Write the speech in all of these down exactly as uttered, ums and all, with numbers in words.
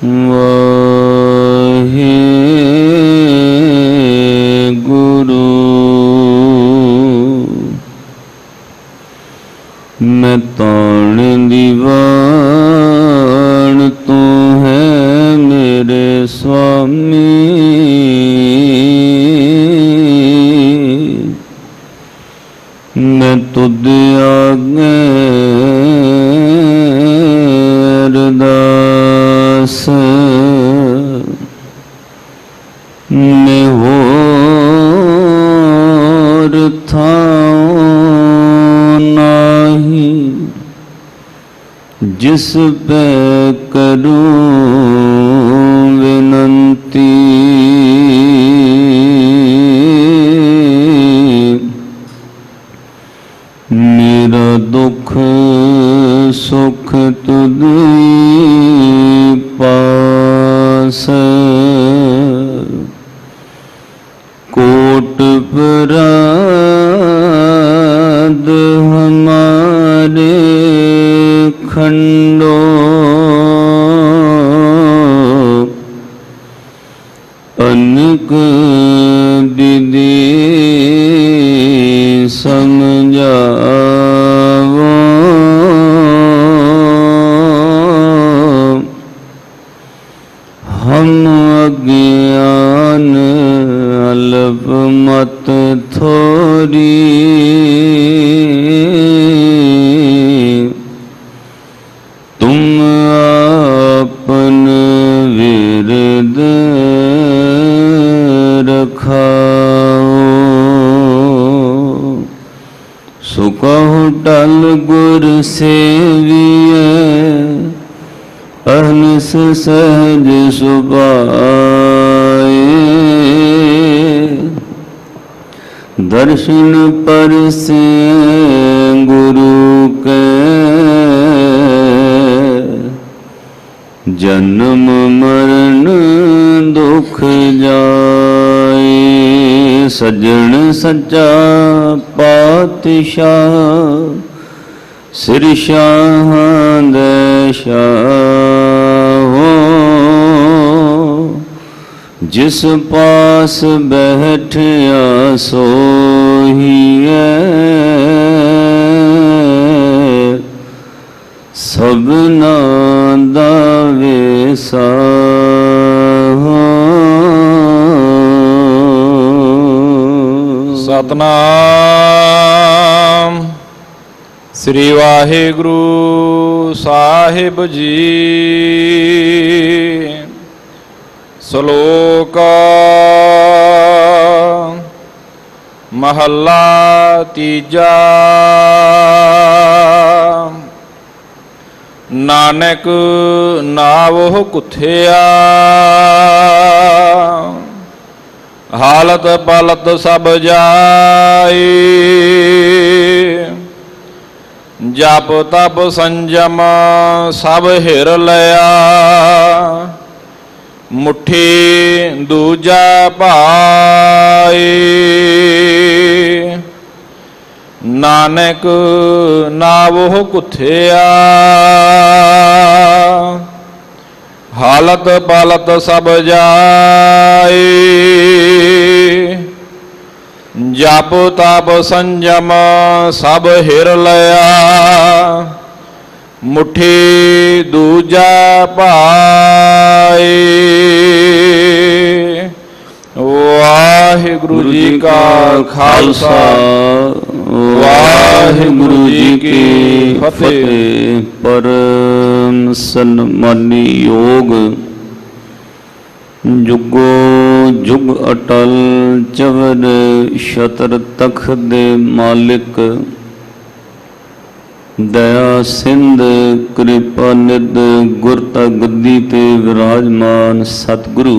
वाहेगुरु। मैं ताण दीवान तू है मेरे स्वामी, मैं तुद आगे अरदास, मैं होर थाऊं नाही, जिस पे करूं विनंती। मेरा दुख सुख तुझे पास, कोट अपराध हमारे खंडो, अनक विधि समझावो। हम अज्ञान अल्प मत थोड़ी, तुम आपन विरद रखाओ। सुकहु टल गुर सेविए, अहनिस सहज सुभाए। दर्शन परसे गुरु के, जन्म मरण दुख जाए। सज्जन सच्चा पातशाह, सिर शाह दे शाहो। जिस पास बैठया सोहिए, सबना दा वेसाहो। सतनाम श्री वाहिगुरु साहिब जी। श्लोक महला तीजा। नानक नावो कुथया, हालत पालत सब जाए। जप तप संजम सब हिर लया, मुट्ठी दूजा पाए। नानक नावो कुथया, हालत पालत सब जाए। जप तप संजम सब हिर लया, मुट्ठी दूजा पाए। वाहिगुरु जी का खालसा, वाहिगुरु जी की फतेह। परम सन्मानी योग, जुगो जुग अटल चवर छतर तख्त दे मालिक, दया सिंध कृपा निध गुरता गद्दी ते विराजमान सतगुरु।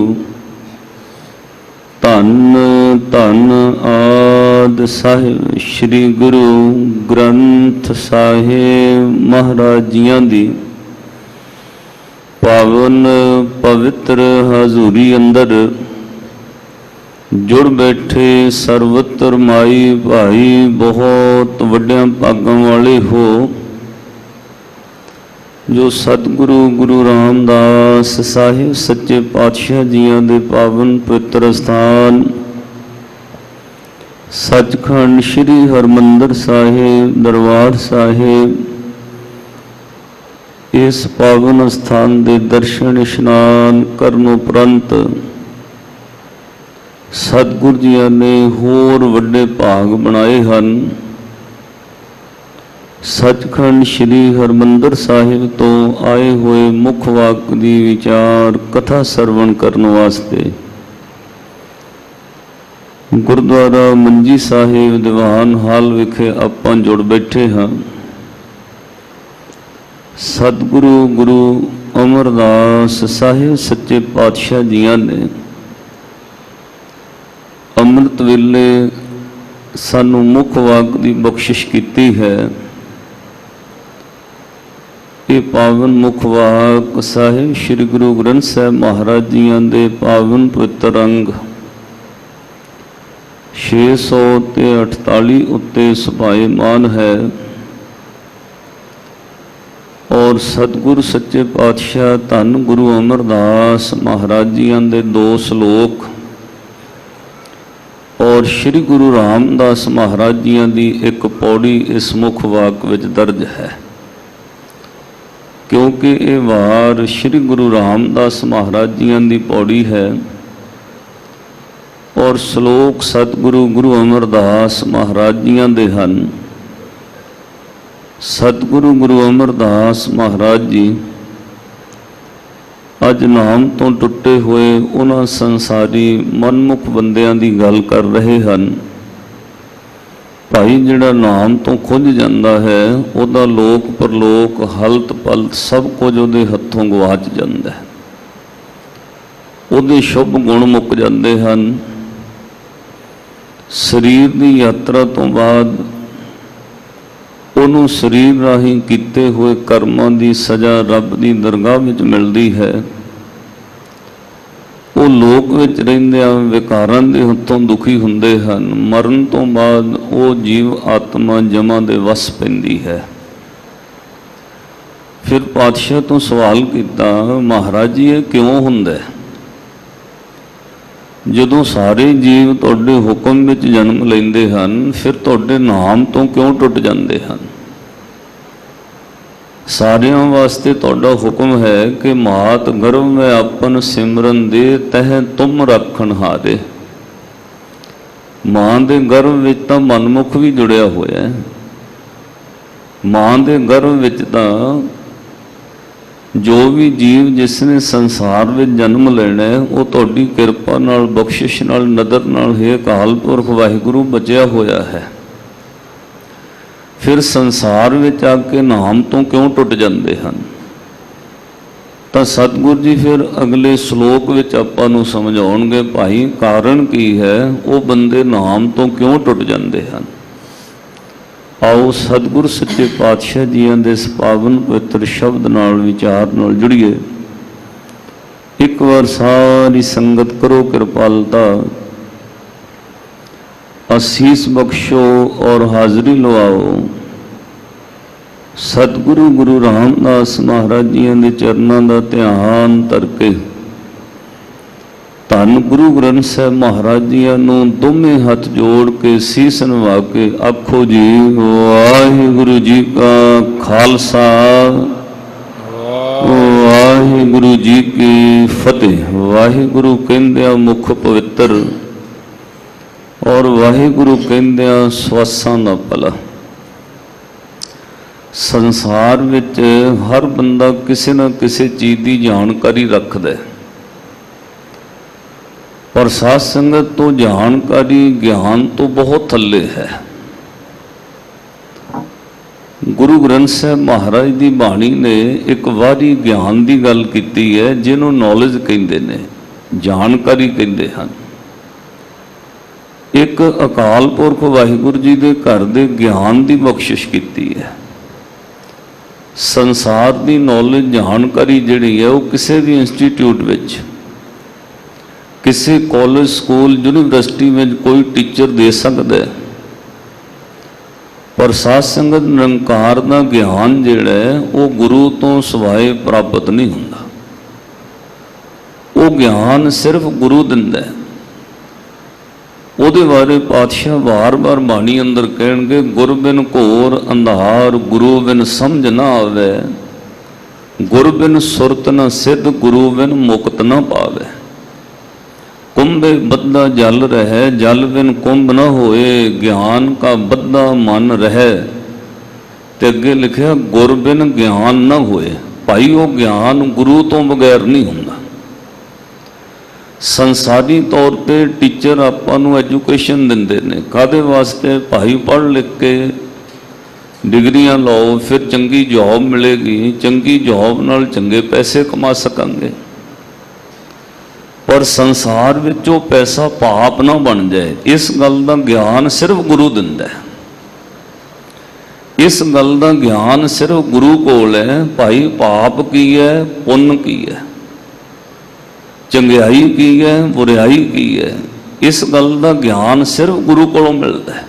धन धन आद साहिब श्री गुरु ग्रंथ साहिब महाराज जियां दी पावन पवित्र हजूरी अंदर जुड़ बैठे सर्वत्र माई भाई बहुत वड्डियां भागां वाले हो। जो सतगुरु गुरु रामदास साहिब सच्चे पातशाह जियां दे पावन पवित्र स्थान सचखंड श्री हरमंदर साहिब दरबार साहिब, इस पावन स्थान दे दर्शन इशनान करन उपरंत सतगुरु जियां ने होर वड्डे भाग बनाए हन। सचखंड श्री हरमंदर साहिब तो आए हुए मुख वाक दी विचार कथा सरवण करने वास्ते गुरुद्वारा मंजी साहिब दीवान हाल विखे आपां जुड़ बैठे हाँ। सतगुरु गुरु अमरदास साहिब सच्चे पातशाह जियां ने अमृत वेले सानू मुख वाक दी बख्शिश कीती है। ये पावन मुख वाक साहिब श्री गुरु ग्रंथ साहिब महाराज जियां दे पावन पवित्र अंग छे सौ ते अठताली उत्ते सुभाएमान है और सतगुरु सच्चे पातशाह धन गुरु अमरदास महाराज जियां दे दो श्लोक और श्री गुरु रामदास महाराज जियां दी एक पौड़ी इस मुख वाक विच दर्ज है, क्योंकि ये वार श्री गुरु रामदास महाराज जियां दी पौड़ी है और श्लोक सतगुरु गुरु अमरदास महाराज जियां दे हन। सतगुरु गुरु अमरदास महाराज जी अज नाम तो टुटे हुए उन्हां संसारी मनमुख बंदियां दी गल कर रहे हैं। भाई जिहड़ा नाम तो खुज जाता है उहदा लोक परलोक हलत पलत सब कुछ उहदे हत्थों गवाच जाता है, उहदे शुभ गुण मुक जाते हैं। शरीर की यात्रा तो बाद उन्होंने शरीर राही कीते हुए कर्मां की सज़ा रब की दरगाह में मिलती है। वो लोक विच रहिंदियां विकारां दे हत्थों दुखी हुंदे हन। मरण तो बाद वो जीव आत्मा जमा दे वस पैंदी है। फिर पातशाह तो सवाल किया, महाराज जी ये क्यों हुंदा है? जदों सारे जीव तुहाडे हुक्म विच जन्म लैंदे हन फिर तुहाडे नाम तो क्यों टुट जांदे हन? सारियां वास्ते तुहाडा हुक्म है कि मात गर्भ में आपन सिमरन दे तह तुम रखन हारे। मां दे गर्भ विच तां मनमुख भी जुड़िया होया है। मां दे गर्भ विच तां जो भी जीव जिसने संसार में जन्म लेना है वो तुहाडी किरपा नाल बख्शिश नाल नदर नाल हे अकाल पुरख वाहिगुरु बचिया होया है। फिर संसार में आके नाम तो क्यों टुट जाते हैं? तो सतगुरु जी फिर अगले श्लोक विच आपां नूं समझाउणगे, भाई कारण की है वो बंदे नाम तो क्यों टुट जाते हैं। आओ सतगुरु सच्चे पातशाह जियां दे इस पावन पवित्र शब्द नाल विचार नाल जुड़िए। एक बार सारी संगत करो कृपालता, आसीस बख्शो और हाजरी लवाओ। सतगुरु गुरु रामदास महाराज जियां दे चरनां दा ध्यान करके धन गुरु ग्रंथ साहिब महाराज जियां नूं दोवें हथ जोड़ के सीस नवा के आखो जी वाहिगुरु जी का खालसा वाहिगुरु जी की फतेह। वाहिगुरु कहंदियां मुख पवित्र और वाहिगुरु कहंदियां स्वासां दा भला। संसार विच हर बंदा किसी न किसी चीज़ की जानकारी रखदा है, पर साध संगत तो जानकारी ज्ञान तो बहुत थल्ले है। गुरु ग्रंथ साहिब महाराज की बाणी ने एक वारी ज्ञान की गल की है जिन्हों नॉलेज कहते हैं, जानकारी कहते हैं। एक अकाल पुरख वाहिगुरु जी के घर के ज्ञान की बख्शिश की है। संसार की नॉलेज जानकारी जिहड़ी है वो किसी भी इंस्टीट्यूट विच किसी कॉलेज स्कूल यूनिवर्सिटी में कोई टीचर दे सकता है, पर साध संगत निरंकार का ज्ञान जिहड़ा है वो गुरु तो सिवाए प्राप्त नहीं हुंदा। वो ज्ञान सिर्फ गुरु दिंदा है। ਉਹਦੇ ਬਾਰੇ ਪਾਤਸ਼ਾਹ ਵਾਰ-ਵਾਰ ਬਾਣੀ ਅੰਦਰ ਕਹਿਣਗੇ, ਗੁਰ ਬਿਨ ਘੋਰ ਅੰਧਾਰ ਗੁਰੂ ਬਿਨ ਸਮਝ ਨਾ ਆਵੇ, ਗੁਰ ਬਿਨ ਸੁਰਤ ਨ ਸਿੱਧ ਗੁਰੂ ਬਿਨ ਮੁਕਤ ਨਾ ਪਾਵੇ। कुंभे बद्दा जल रहे जल बिन कुंभ न होए, ज्ञान का बद्दा मन रहे। ते अगे लिखा गुर बिन ज्ञान न होए। भाई वो ज्ञान गुरु तो बगैर नहीं होंदा। संसारी तौर पे टीचर आपां नूं एजुकेशन दिंदे ने काहदे वास्ते? भाई पढ़ लिख के डिग्रियां लाओ फिर चंगी जॉब मिलेगी, चंगी जॉब नाल चंगे पैसे कमा सकांगे। पर संसार में वो पैसा पाप ना बन जाए, इस गल का ज्ञान सिर्फ गुरु दिंदा है। इस गल का ज्ञान सिर्फ गुरु कोल है। भाई पाप की है, पुण्य की है, चंगियाई की है, बुराई की है, इस गल का ज्ञान सिर्फ गुरु कोलों मिलता है।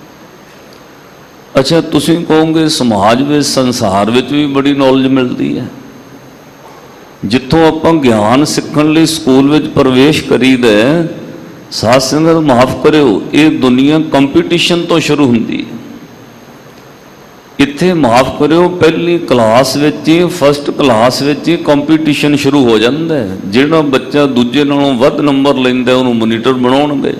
अच्छा तुसीं कहोगे समाज में संसार में भी बड़ी नॉलेज मिलती है। जितों आपां ज्ञान सीखण लई स्कूल में प्रवेश करीदा है, साध संगत माफ़ करियो ये दुनिया कंपीटिशन तो शुरू हुंदी है। इत्थे माफ़ करियो पहली क्लास विच ही फस्ट क्लास विच ही कंपीटिशन शुरू हो जाता है। जिहड़ा बच्चा दूजे नालों वध नंबर लैंदा उहनूं मोनीटर बनाउणगे।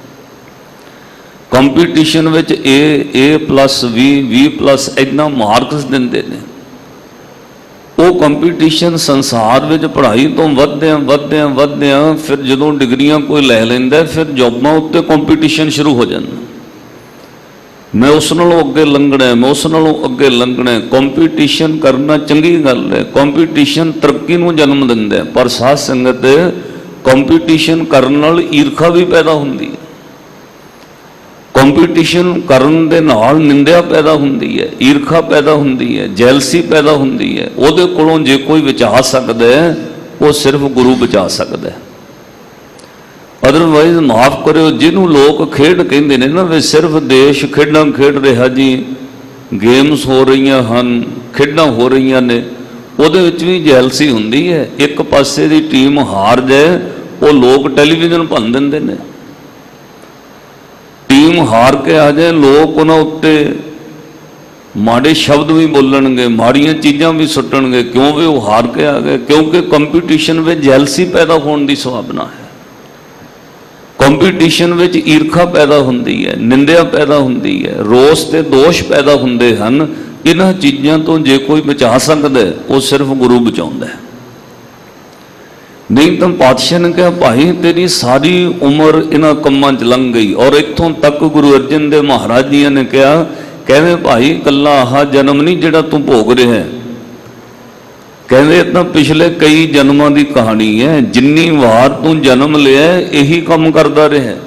कंपीटिशन विच A A plus B B plus इतना मार्क्स दिंदे ने। वो कंपीटिशन संसार में पढ़ाई तो वधद्या वधद्या वधद्या फिर जो डिग्रियां कोई लै लैंदा फिर जॉबां उत्ते कंपीटिशन शुरू हो जाता। मैं उस नालों अगे लंघना है, मैं उस नालों अगे लंघना है। कंपीटिशन करना चंगी गल है, कंपीटिशन तरक्की नूं जन्म दिंदा है। पर साध संगत कंपीटिशन करन नाल ईर्खा भी पैदा हुंदी है। कंपीटिशन करन दे नाल निंदा पैदा हुंदी है, ईर्खा पैदा हुंदी है, जैलसी पैदा हुंदी है। उहदे कोलों जे कोई बचा सकदा है वो सिर्फ गुरु बचा सकदा है। अदरवाइज माफ़ करियो जिन्हों लोग खेड कहंदे ने ना वे सिर्फ देश खेडां खेड रहा जी, गेम्स हो रही हैं, खेडां हो रही ने, उहदे विच भी जैलसी हुंदी है। एक पासे दी टीम हार जाए वो लोग टैलीविजन भन दिंदे ने। टीम हार के आ जाए लोग उन्होंने उत्ते माड़े शब्द भी बोलणगे, माड़ियां चीज़ां भी सुट्टणगे। क्यों भी वो हार के आ गए? क्योंकि कंपीटिशन में जैलसी पैदा होने की संभावना है। कंपीटिशन में ईर्खा पैदा होंदी है, निंदा पैदा होंदी है, रोस ते दोष पैदा होंदे हन। इन्हां चीज़ों तो जे कोई बचा सकदा है वो सिर्फ गुरु बचाउंदा है। नहीं तो पातशाह ने कहा भाई तेरी सारी उम्र इन्हां कम्मां च लंघ गई। और इत्थों तक गुरु अर्जन देव महाराज जी ने कहा कहवे भाई कला आह जन्म नहीं जिहड़ा तू भोग रहा है, कहवे इतना पिछले कई जन्मां की कहानी है। जिन्नी वार तू जन्म लिया यही काम करता रहा।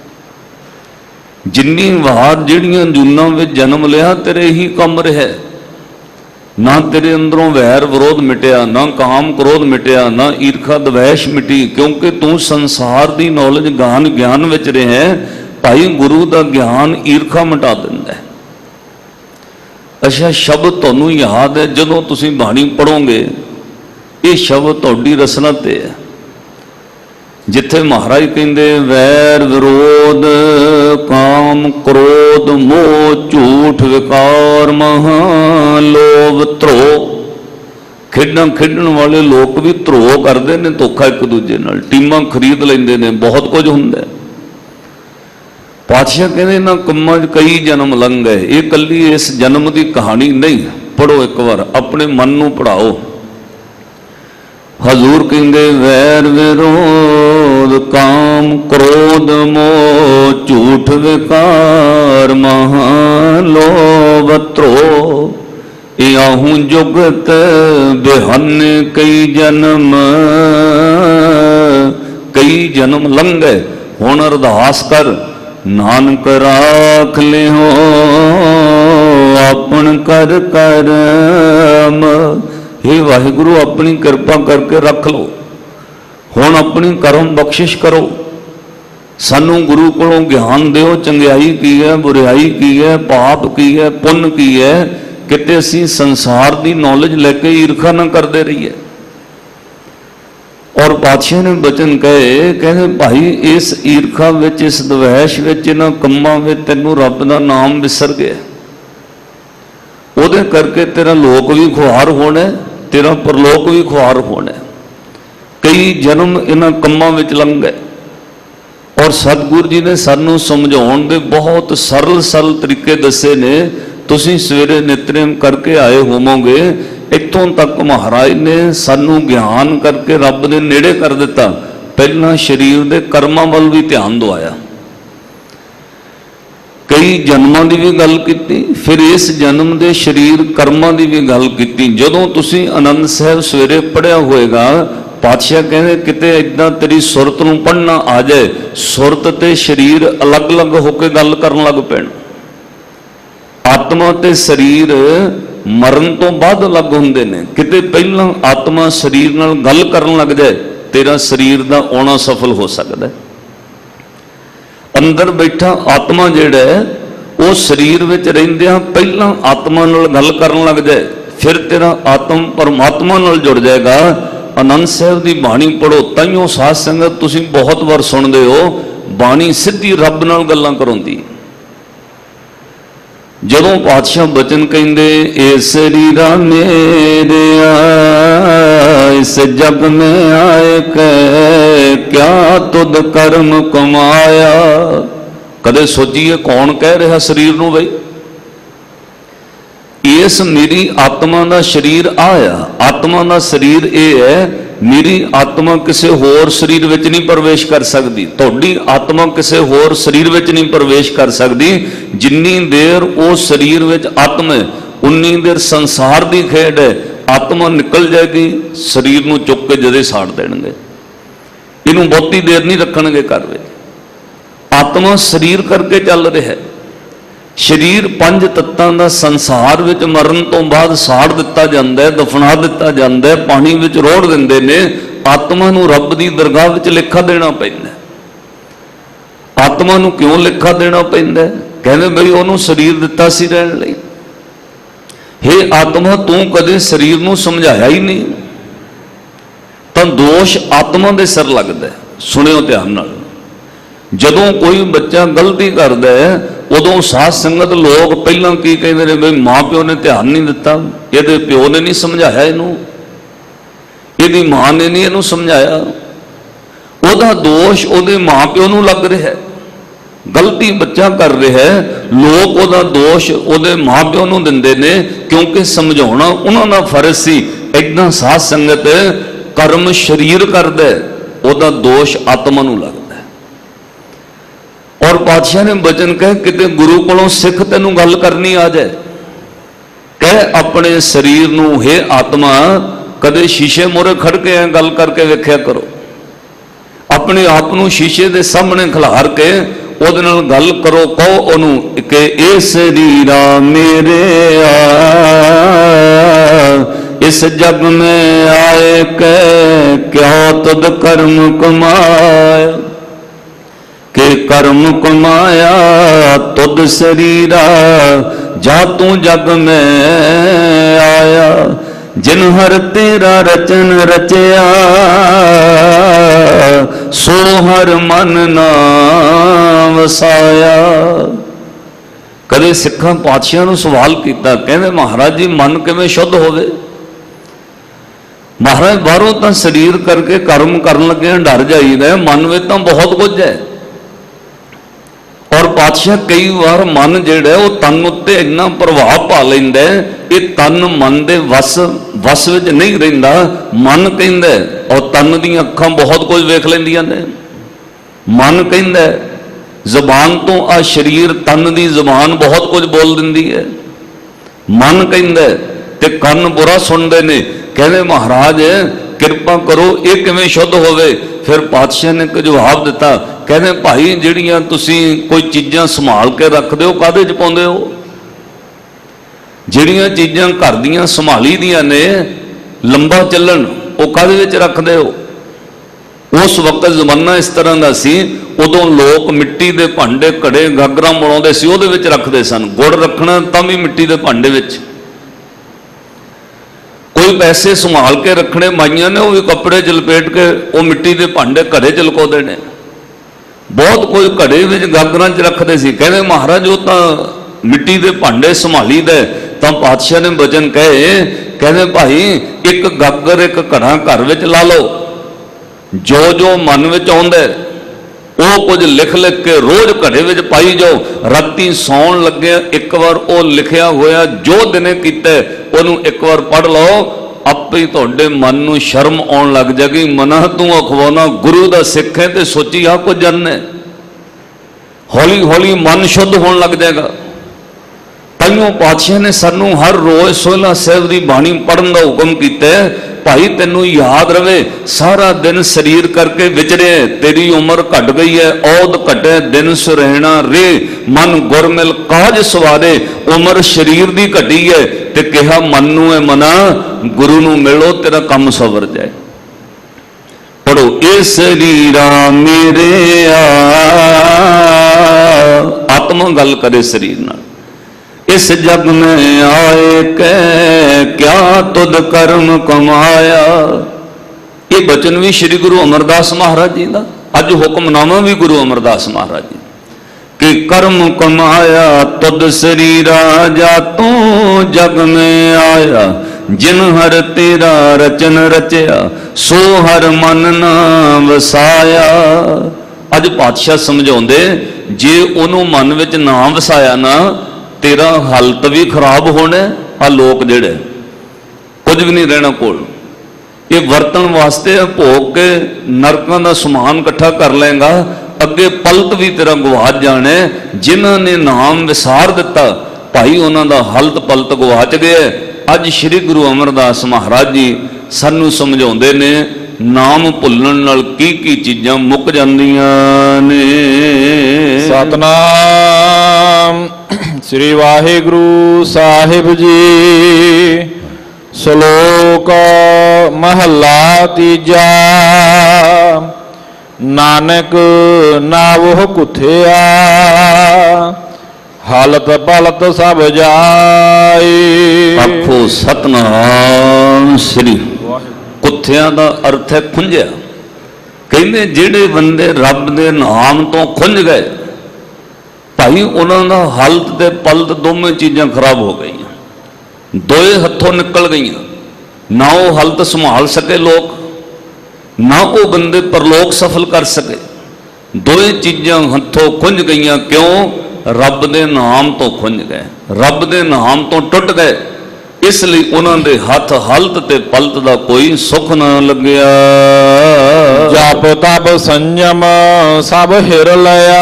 जिन्नी वार जिहड़ियां जूनां विच जन्म लिया तेरे यही काम रहा। ना तेरे अंदरों वैर विरोध मिटिया, ना काम क्रोध मिटिया, ना ईर्खा द्वेष मिटी। क्योंकि तू संसार की नॉलेज ज्ञान ज्ञान विच रहा है। भाई गुरु का ज्ञान ईर्खा मिटा दिंदा है। अच्छा शब्द तुहानूं याद है जदों तुसीं बाणी पढ़ोगे ये शब्द तुहाडी रसना ते है। जिथे महाराज कहते वैर विरोध काम क्रोध मोह झूठ विकार महा लोभ ध्रो। खेडां खेडण वाले लोग भी ध्रो करते हैं, धोखा एक दूजे नाल, टीमां खरीद लेंदे ने, बहुत कुछ हुंदा है। पातशाह कहते इन्हां कम्मां च कई जन्म लंघ गए। ये कल्ली इस जन्म की कहानी नहीं। पढ़ो एक बार, अपने मन नूं पढ़ाओ। हजूर कहते वैर विरोध काम क्रोध मोह झूठ विकार महा लोभ ध्रो। याहूं जुगत बेहन कई जन्म, कई जन्म लंघे। हुण अरदास कर नानक राख ले हो अपन कर करम। हे वाहिगुरु अपनी कृपा करके रख लो। हुण अपनी करम बख्शिश करो। सानू गुरु कोलों ज्ञान दिओ, चंगियाई की है, बुराई की है, पाप की है, पुण्य की है, किते असीं संसार की नॉलेज लैके ईर्खा ना करते रहिए। और पातशाह ने बचन कहे, कहते भाई इस ईर्खा विच, इस द्वेष विच, इन्हां कम्मां विच तैनूं रब दा नाम विसर गया, उहदे करके तेरा लोक भी खुआर होना, तेरा परलोक भी खुआर होना। कई जन्म इन्हां कम्मां विच लंघ गए। और सतगुरु जी ने सानू समझाउण दे बहुत सरल सरल तरीके दसे ने। तुसीं सवेरे नितनेम करके आए होवोगे, इत्थों तक महाराज ने सानू ज्ञान करके रब दे नेड़े कर दिता। पहला शरीर दे कर्मां वल भी ध्यान दवाया, कई जन्मां दी भी गल कीती, फिर इस जन्म दे शरीर कर्मां दी भी गल कीती। जदों तुसीं आनंद साहब सवेरे पढ़िया होएगा, पातशाह कहते किते इदां तेरी सुरत नूं पढ़ना आ जाए, सुरत ते शरीर अलग अलग होकर गल करन लग पैण। आत्मा ते शरीर मरण तो बाद अलग हुंदे ने। किते पहलां आत्मा शरीर नाल गल करन लग जाए, तेरा शरीर दा आउणा सफल हो सकदा है। अंदर बैठा आत्मा जिहड़ा है वो शरीर विच रहिंदिआं पहलां आत्मा नाल गल करन लग जाए, फिर तेरा आत्म परमात्मा नाल जुड़ जाएगा। आनंद साहब की बाणी पढ़ो, ताइयों साध संगत तुसीं बहुत बार सुनते हो, बाणी सीधी रब नाल गल्लां कराउंदी। जदों पातशाह बचन कहंदे, ए शरीरा मेरे इस जग में आए के क्या तुद कर्म कमाया। कदे सोचिए कौन कह रहा शरीर नूं बई, इस मेरी आत्मा का शरीर आया। आत्मा का शरीर यह है, मेरी आत्मा किसी होर शरीर विच नहीं प्रवेश कर सकती, तुहाडी आत्मा किसी होर शरीर विच नहीं प्रवेश कर सकती। जिन्नी देर उस शरीर विच आत्मा है, उन्नी देर संसार की खेड है। आत्मा निकल जाएगी, शरीर नूं चुक के जदे साड़ देणगे, इनू बहुती देर नहीं रखणगे घर विच। आत्मा शरीर करके चल रहा है। शरीर पंज तत्तां दा संसार विच मरण तो बाद साड़ दिता जांदा है, दफना दिता जांदा है, पानी विच रोड़ दिंदे ने। आत्मा नूं रब दी दरगाह विच लेखा देना पैंदा है। आत्मा नूं क्यों लेखा देना पैंदा है? कहंदे बई ओनू शरीर दिता सी रहण लई। हे आत्मा, तू कदे शरीर नूं समझाया ही नहीं, तां दोष आत्मा दे सिर लगदा है। सुनियो ध्यान नाल, जदों कोई बच्चा गलती करता है, उदों साध संगत लोग पहलां की कहते हैं, बई माँ प्यो ने ध्यान नहीं दिता, ये प्यो ने नहीं समझाया, इनू यदि माँ ने नहीं इनू समझाया, उहदा दोष उहदे माँ प्यो नूं लग रहा है। गलती बच्चा कर रहा है, लोग उहदा दोष उहदे माँ प्यो नूं दिंदे ने, क्योंकि समझाउणा उन्हां दा फर्ज सी। इदां साध संगत कर्म शरीर करदा है, उहदा दोष आत्मा नूं लगदा। और पातशाह ने बचन कह, किते गुरु कोलों सिख तेनू गल करनी आ जाए, कह अपने शरीर नूं, हे आत्मा, कदे शीशे मोरे खड़ के गल करके वेख्या करो। अपने आप नूं शीशे दे सामने खिलार के उहदे नाल गल करो। कहो ओनू कि ए शरीरा मेरे आ, इस जग में आए के क्या तुद कर्म कमाया। के कर्म कमाया तुद शरीरा, जा तू जग में आया। जिन हर तेरा रचन रचया, सो हर मन ना वसाया। कदे सिखां पातशाह नूं सवाल किया, कहंदे महाराज जी मन किवें शुद्ध होवे। महाराज बाहरों तो शरीर करके कर्म करन लगे डर जाईदा, मन में तो बहुत कुछ है। और पातशाह कई बार मन जिहड़ा वो तन उत्ते इन्ना प्रभाव पा लैंदा है, ये तन मन दे वस वस विच नहीं रहिंदा। मन कहंदा और तन दी अखां बहुत कुछ वेख लैंदियां ने। मन कहंदा जबान तो आ शरीर तन दी जबान बहुत कुछ बोल दिंदी है। मन कहंदा ते कन बुरा सुनदे ने। कहंदे महाराज किरपा करो, ये किवें शुद्ध होवे। फिर पातशाह ने एक जवाब दिता, कहते भाई जिहड़ियां तुसीं कोई चीज़ां संभाल के रखते हो, काहदे च पाउंदे हो? जिहड़ियां चीज़ां घर दीयां संभाली दियां ने लंबा चलन, वो काहदे विच रखदे हो? उस वक्त जमाना इस तरह का सी, उदों लोग मिट्टी के भांडे घड़े गागरां बनाउंदे सी, उहदे विच रखदे सन। गुड़ रखना तां भी मिट्टी के भांडे विच। कोई पैसे संभाल के रखने माइयां ने, वो भी कपड़े च लपेट के वो मिट्टी के भांडे घड़े च लुकाउंदे ने। बहुत कोई घड़े विच गागरां च रखदे सी। कहंदे महाराज वो तां मिट्टी के भांडे संभाली दे। तां पातशाह ने वचन कहे, कहंदे भाई एक गागर एक घड़ा घर विच ला लो, जो जो मन विच आउंदा वो कुछ लिख लिख के रोज घड़े विच पाई जाओ। राती सौण लगे एक बार वो लिखिया होया जो दिने कीता उहनूं एक बार पढ़ लो, आपे ही तुहाडे मन नूं शर्म आउण लग जाएगी। मना तू अखवाना गुरु दा सिख है ते सोची आ कुछ जाने। हौली हौली मन शुद्ध होण लग जाएगा। ताइयों पातशाह ने सानू हर रोज सोहला साहिब की बाणी पढ़न का हुक्म किया। भाई तेनू याद रवे सारा दिन शरीर करके विचरे, तेरी उम्र घट गई है, औद घटे दिन सुरहना रे, मन गुरमिल काज सवारे, उम्र शरीर की घटी है ते कहा मन नू है मना गुरु नू मिलो तेरा काम सवर जाए। पढ़ो ए शरीरा मेरे आ, आत्मा गल करे शरीर नाल। इस जग में आए कै क्या तुद कर्म कमाया। ये बचन भी श्री गुरु अमरदास महाराज जी का, अज हुक्मनामा भी गुरु अमरदास महाराज जी कि कर्म कमाया तुद शरीरा जा तू जग में आया, जिन हर तेरा रचन रचया सो हर मन ना वसाया। अज पातशाह समझाउंदे जे उन्होंने मन विच ना वसाया ना तेरा हालत भी खराब होना। आ लोग जेड़े कुछ भी नहीं रहना कोल, ये वरतन वास्ते भोग के नरकों का समान इकट्ठा कर लेगा, अगे पलत भी तेरा गवाच जाने। जिन्हों ने नाम विसार दिता भाई उन्हों का हालत पलत गवाच गया। अज श्री गुरु अमरदास महाराज जी सानू समझाउंदे ने नाम भुल्लण नाल की की चीज़ां मुक जांदियां ने। सतनाम श्री वाहिगुरु साहिब जी। श्लोक महला तीजा। नानक नावह कुथिया हालत पलत सब जाए। आखो सतनाम श्री। कुथिया का अर्थ है खुंझिया। कहते जेड़े बंदे रब दे नाम तो खुंझ गए भाई उन्होंने हालत ते पलत दोवें चीज़ां खराब हो गई, दोए हथों निकल गई। ना वो हालत संभाल सके लोग, ना वो बंदे परलोक सफल कर सके। दोए चीज़ां हथों खुंझ गई। क्यों? रब दे नाम तो खुंझ गए, रब दे नाम तो टुट गए। इसलिए उन्होंने हाथ हालत ते पलत का कोई सुख ना लग्या। जप तप संयम सब हिर लया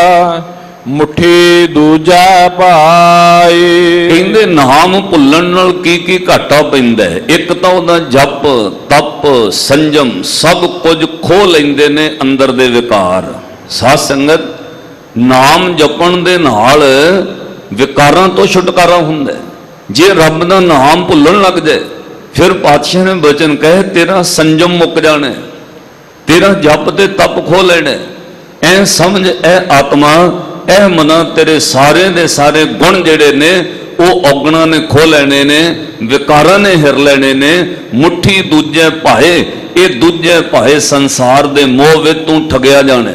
मुट्ठी दूजा पाई। कहते नाम भुल्लण नाल की की घाटा पैंदा है। एक तो उहदा जप तप संयम सब कुछ खो लैंदे ने अंदर दे विकार। साध संगत नाम जपण दे नाल विकारां तो छुटकारा हुंदा है। जे रब दा नाम भुल्लण लग जाए फिर पातशाह ने वचन कहे तेरा संयम मुक जाना, तेरा जप ते तप खो लेना। ऐ समझ ऐ आत्मा ऐ मना तेरे सारे दे सारे गुण जेड़े ने वो औगणा ने खो लेने ने, विकारां ने हिर लेने ने। मुट्ठी दूजे भाए, ये दूजे भाए संसार दे मोह विच तू ठगया जाना।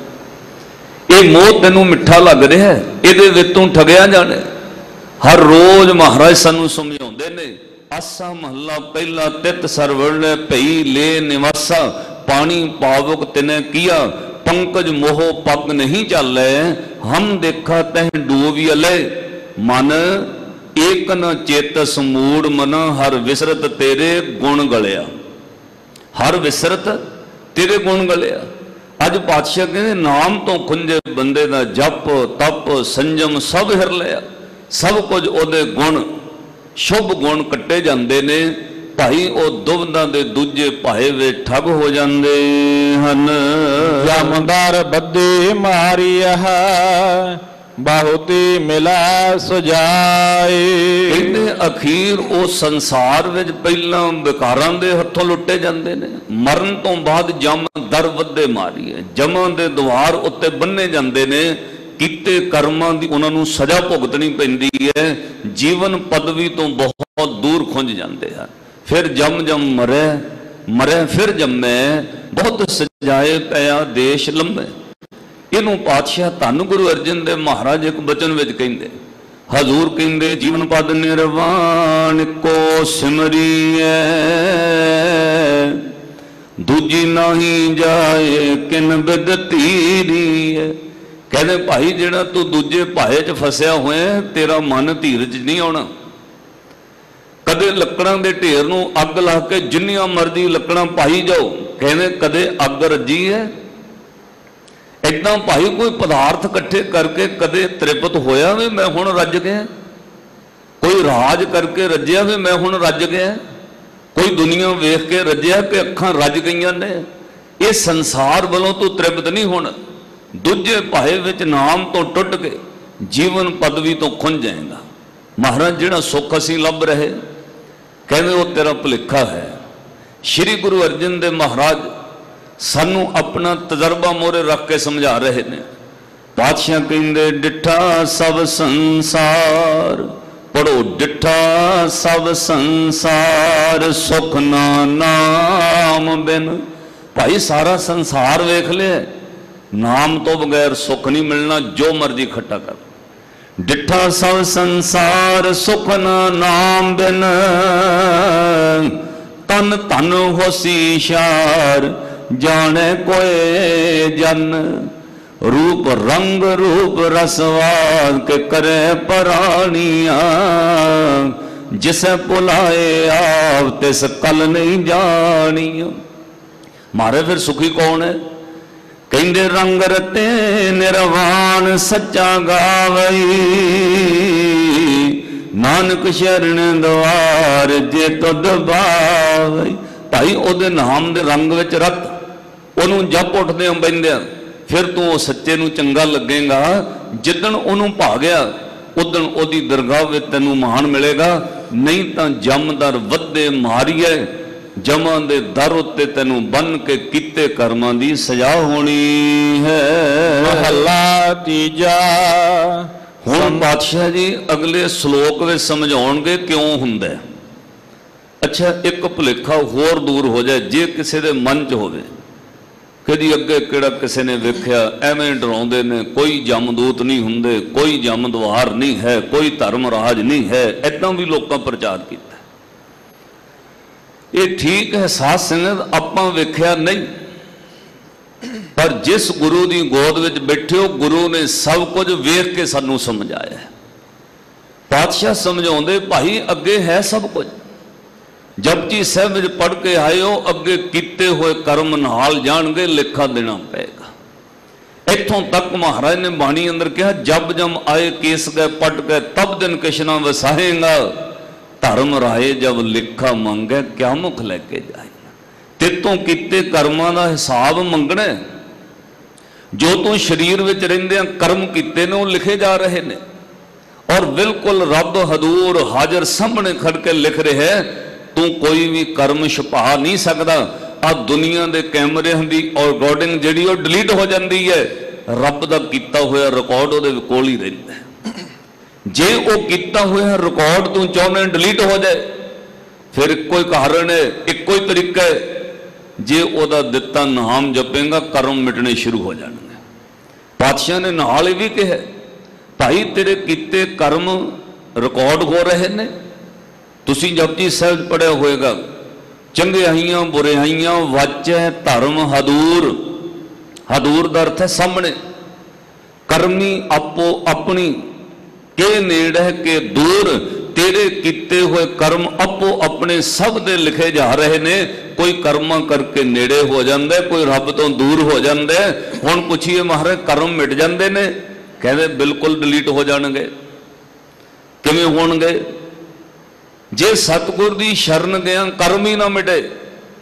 ये मोह तेनू मिठा लग रहा है, ये विच तू ठगया जाना। हर रोज महाराज सानू समझाउंदे ने आसा महला पहला तित सरवण भई ले निवासा पानी पावक तिने किया पंकज मोह पग नहीं चाले हम देखा तह डूबियले मन एक न चेतस मूड मना हर विसरत तेरे गुण गलिया। हर विसरत तेरे गुण गलिया। अज पातशाह कहते नाम तो खुंजे बंदे दा जप तप संयम सब हिर लिया। सब कुछ ओदे गुण शुभ गुण कट्टे जाते ने भाई वो दुविधा दे दूजे भाए वे ठग हो जाते हैं। जमदार बदे मारिया बहुती मिलै सुजाए। कहते अखीर वो संसार विच पहला विकारां दे हत्थों लुटे जाते ने, मरण तो बाद जम दर वधे मारी है, जमां दे द्वार उत्ते बन्ने जाते ने, कीते कर्मां दी उन्हां नूं सजा भुगतनी पैंदी है, जीवन पदवी तो बहुत दूर खुंज जाते हैं। फिर जम जम मरे मरे फिर जमे, बहुत सजाए पया देश लंबे। इनू पातशाह धन गुरु अर्जन देव महाराज एक बचन विच कहंदे, हजूर कहंदे जीवन पद निर्वाण को सिमरिए, दूजी नहीं जाए किन बिद तीरिए। कहते भाई जिहड़ा तू दूजे भाए च फसिया होया, तेरा मन धीरज नहीं आना। कदे लकड़ां दे ढेर नूं अग ला के जिन्नियां मर्जी लकड़ां पाई जाओ, कहते कदे अग रजी है। इदां भाई कोई पदार्थ इकट्ठे करके कदे तृप्त होया भी मैं हुण रज गया, कोई राज करके रजिया भी मैं हुण रज गया, कोई दुनिया वेख के रजिया कि अखां रज गईयां ने। ये संसार वालों तो तृप्त नहीं होना, दूजे भाए विच नाम तो टुट के जीवन पदवी तो खुंज जाएगा। महाराज जिहड़ा सुख असीं लभ रहे, कहते वो तेरा भुलेखा है। श्री गुरु अर्जन देव महाराज सानू अपना तजर्बा मोरे रख के समझा रहे ने। पातशाह कहंदे डिठा सब संसार, पढ़ो डिठा सब संसार, सुख ना नाम बिन। भाई सारा संसार वेख लिया, नाम तो बगैर सुख नहीं मिलना, जो मर्जी इकट्ठा कर। डिठा सब संसार सुख ना नाम बिन, तन तन होशियार जाने कोई जन। रूप रंग रूप रसवाद के करे परानिया, जिसे भुलाए आप तिस कल नहीं जानिया। मारे फिर सुखी कौन है? कहंदे रंग रते निर्वाण सच्चा गावई, नानक शरण द्वार जे तुद बावई। भाई ओदे नाम दे रंग विच रत, ओनू जप उठदे बहिंदे फिर तू वो सच्चे नू चंगा लगेगा। जिदन ओनू भा गया उदन ओदी दरगाह विच तैनू मान मिलेगा, नहीं तो जमदर वधे मारीए, जमां दे दर उत्ते तैनू बन के कीते कर्मां दी सजा होनी है। महला तीजा। हुण पातशाह जी अगले श्लोक में समझाउणगे क्यों हुंदा है। अच्छा एक भुलेखा होर दूर हो जाए, जे किसी दे मन च होवे कि जी अगे किहड़ा किसी ने वेख्या एवें डराउंदे ने, कोई जमदूत नहीं हुंदे, कोई जमदवार नहीं है, कोई धर्मराज नहीं है, इदां भी लोकां प्रचार कीता। ये ठीक है, साध संगत आपां वेख्या नहीं, पर जिस गुरु की गोद विच बैठे हो, गुरु ने सब कुछ वेख के सानू समझाया है। पातशाह समझाउंदे भाई अगे है सब कुछ। जपजी साहिब विच पढ़ के आए हो, अगे कीते हुए कर्म नाल जाणगे, लेखा देना पेगा। इत्थों तक महाराज ने बाणी अंदर कहा, जब जम आए केस गए पट गए, तब दिन किशना वसाहेगा। धर्म राय जब लेखा मंगे, क्या मुख लेके जाएगा। तेतों कीते कर्मां दा हिसाब मंगना। जो तू शरीर विच रहिंदे कर्म कीते ने, वो लिखे जा रहे ने, और बिल्कुल रब हदूर हाजर सामने खड़ के लिख रहे है। तू कोई भी कर्म छुपा नहीं सकता। आ दुनिया के कैमरिਆਂ की रिकॉर्डिंग जिहड़ी वो डिलीट हो जाती है, रब का किया हुआ रिकॉर्ड वो कोल ही रहिंदा है। जे वो किया हुआ रिकॉर्ड तू चाहने डिलीट हो जाए, फिर एको ही कारण है, एको ही तरीका है, जे ओदा दिता नाम जपेगा कर्म मिटने शुरू हो जाएंगे। पातशाह ने नाल भी कहा, भाई तेरे किते कर्म रिकॉर्ड हो रहे ने। तुसी जपजी साहिब पढ़िया होएगा, चंगियाइयां बुरियाइयां वाचे धर्म हदूर। हदूर का अर्थ है सामने, करमी आपो अपनी के नेड़े के दूर। तेरे किते हुए कर्म आपो अपने सब दे लिखे जा रहे ने। कोई कर्मा करके नेड़े हो जाता है, कोई रब तो दूर हो जाता है। हुण पुछिए महाराज कर्म मिट जाते ने? कहते बिल्कुल डिलीट हो जाएंगे। किवें होणगे? जे सतगुर दी शरण गया कर्म ही ना मिटे,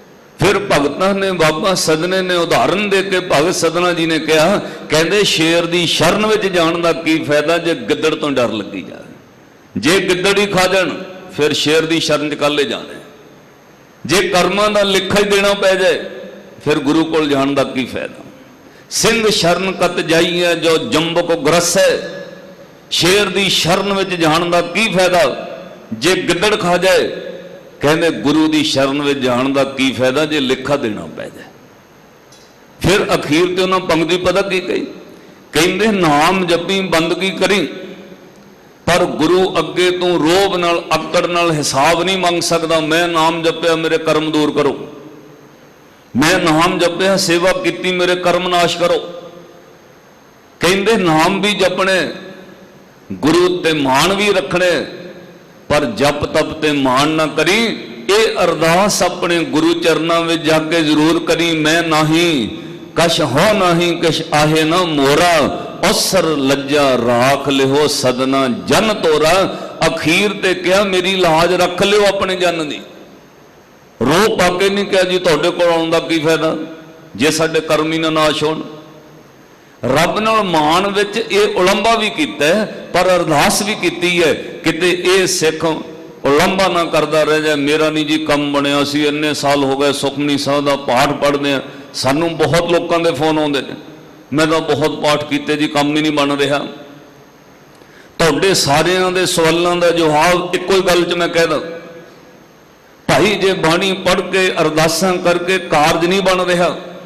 फिर भगतां ने बाबा सदने ने उदाहरण दे के भगत सदना जी ने कहा, कहते शेर की शरण में जाने का की फायदा जे गिद्दड़ तो डर लगी जाए। जे गिद्दड़ ही खा जान फिर शेर की शरण च काले जाने। जे कर्मां दा लिखा ही देना पै जाए फिर गुरु कोल जाने का की फायदा। सिंह शरण कत जाइए जो जंबक ग्रस है, शेर की शरण में जाने का की फायदा जे गिद्दड़ खा जाए। कहते गुरु की शरण में जाने का की फायदा जे लिखा देना पै जाए। फिर अखीर ते उन्होंने पंक्ति पता की कही, कहते नाम जपी बंदगी करी पर गुरु अगे तू रोब नाल अकड़ नाल हिसाब नहीं मंग सकता। मैं नाम जपया मेरे कर्म दूर करो, मैं नाम जपया सेवा की मेरे कर्म नाश करो। कहते नाम भी जपने गुरु ते मान भी रखने पर जप तप ते मान ना करी। ये अरदास अपने गुरु चरणों में जाके जरूर करी। मैं नहीं कश हो नहीं कश आहे ना मोरा, असर लज्जा राख लिहो सदना जन तोरा। अखीर ते क्या मेरी लाज रख लियो अपने जन दी। रो पाके नहीं कहा जी तुहाडे कोल आउण दा की फायदा जे साडे कर्म ही ना नाश होण। रब नाल मान विच ये उलंबा भी कीता है पर अरदास भी कीती है, किते ये सिख उलंबा ना करता रह जाए। मेरा नहीं जी कम बनया, सी इन्ने साल हो गए सुखमनी साहब का पाठ पढ़ते हैं, सानू बहुत लोगों के फोन आते हैं, मैं तो बहुत पाठ किए जी कम ही नहीं बन रहा। तुहाडे सारिਆਂ ਦੇ सवालों का जवाब इको ही गल च मैं कह दा, भाई जे बाणी पढ़ के अरदासां करके कारज नहीं बन रहा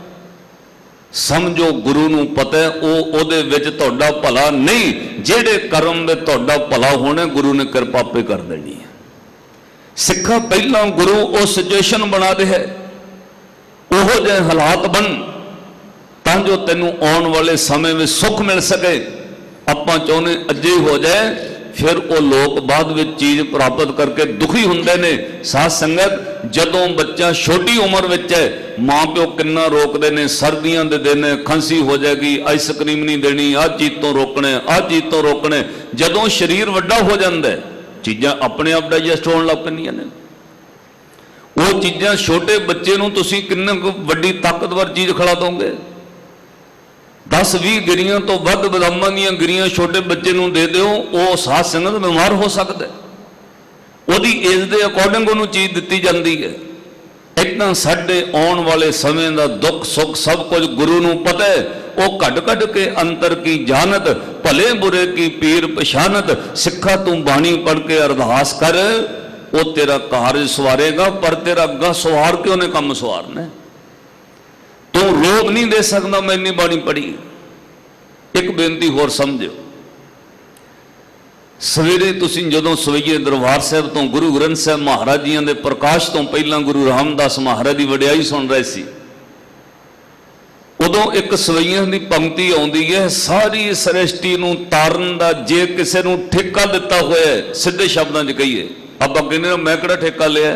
समझो गुरु नूं पता है वो ओदे विच तुहाडा भला नहीं। जेड़े कर्म दे तुहाडा भला होने गुरु ने कृपा पे कर देनी है। सिखा पहला गुरु वो सिचुएशन बना दे है, ओहो जे हालात बन तां जो तैनूं आउण वाले समय में सुख मिल सके। आपां चाहुंदे अजे ही हो जाए फिर वो लोग बाद में चीज प्राप्त करके दुखी होंदे ने। साध संगत जदों बच्चा छोटी उम्र विच है माँ प्यो किन्ना रोकते हैं, सर्दियां दे दिन खांसी हो जाएगी, आइसक्रीम नहीं देनी, आ चीज तो रोकने आ चीज तो रोकने। जदों शरीर वड्डा हो जाता है चीज़ां अपने आप डाइजैसट होने लग पैंदियां ने। वो चीज़ां छोटे बच्चे नूं तुसीं किन्नी वड्डी ताकतवर चीज खिला दोगे। दस भी गिरियां तो वध बदामां दीयां गिरियां छोटे बच्चे नूं दे दो, वो साध संगत बीमार हो सकता है। ਉਹਦੀ एज के अकॉर्डिंग उन्होंने चीज दी जाती है। इतना साढ़े आने वाले समय का दुख सुख सब कुछ गुरु नूं पता है। वो घट घट के अंतर की जानत भले बुरे की पीर पछानत। सिखा तू बाणी पढ़ के अरदास कर वो तेरा कारज सवारेगा, पर तेरा अग्गा सवार के उन्हें कम सवारना। तू रोक नहीं दे सकता मैं इन्नी बाणी पढ़ी। एक बेनती होर समझो, सवेरे तुसीं जदों सवैये दरबार साहब तो गुरु ग्रंथ साहब महाराज जी के प्रकाश तो पहला गुरु रामदास महाराज की वडियाई सुन रहे सी, उदों एक सवैया की पंक्ति आउंदी है, सारी सृष्टि नूं तारन दा जे किसी नूं ठेका दिता होया है, सीधे शब्दों च कहीए आपां कहने मैं किहड़ा ठेका लिया,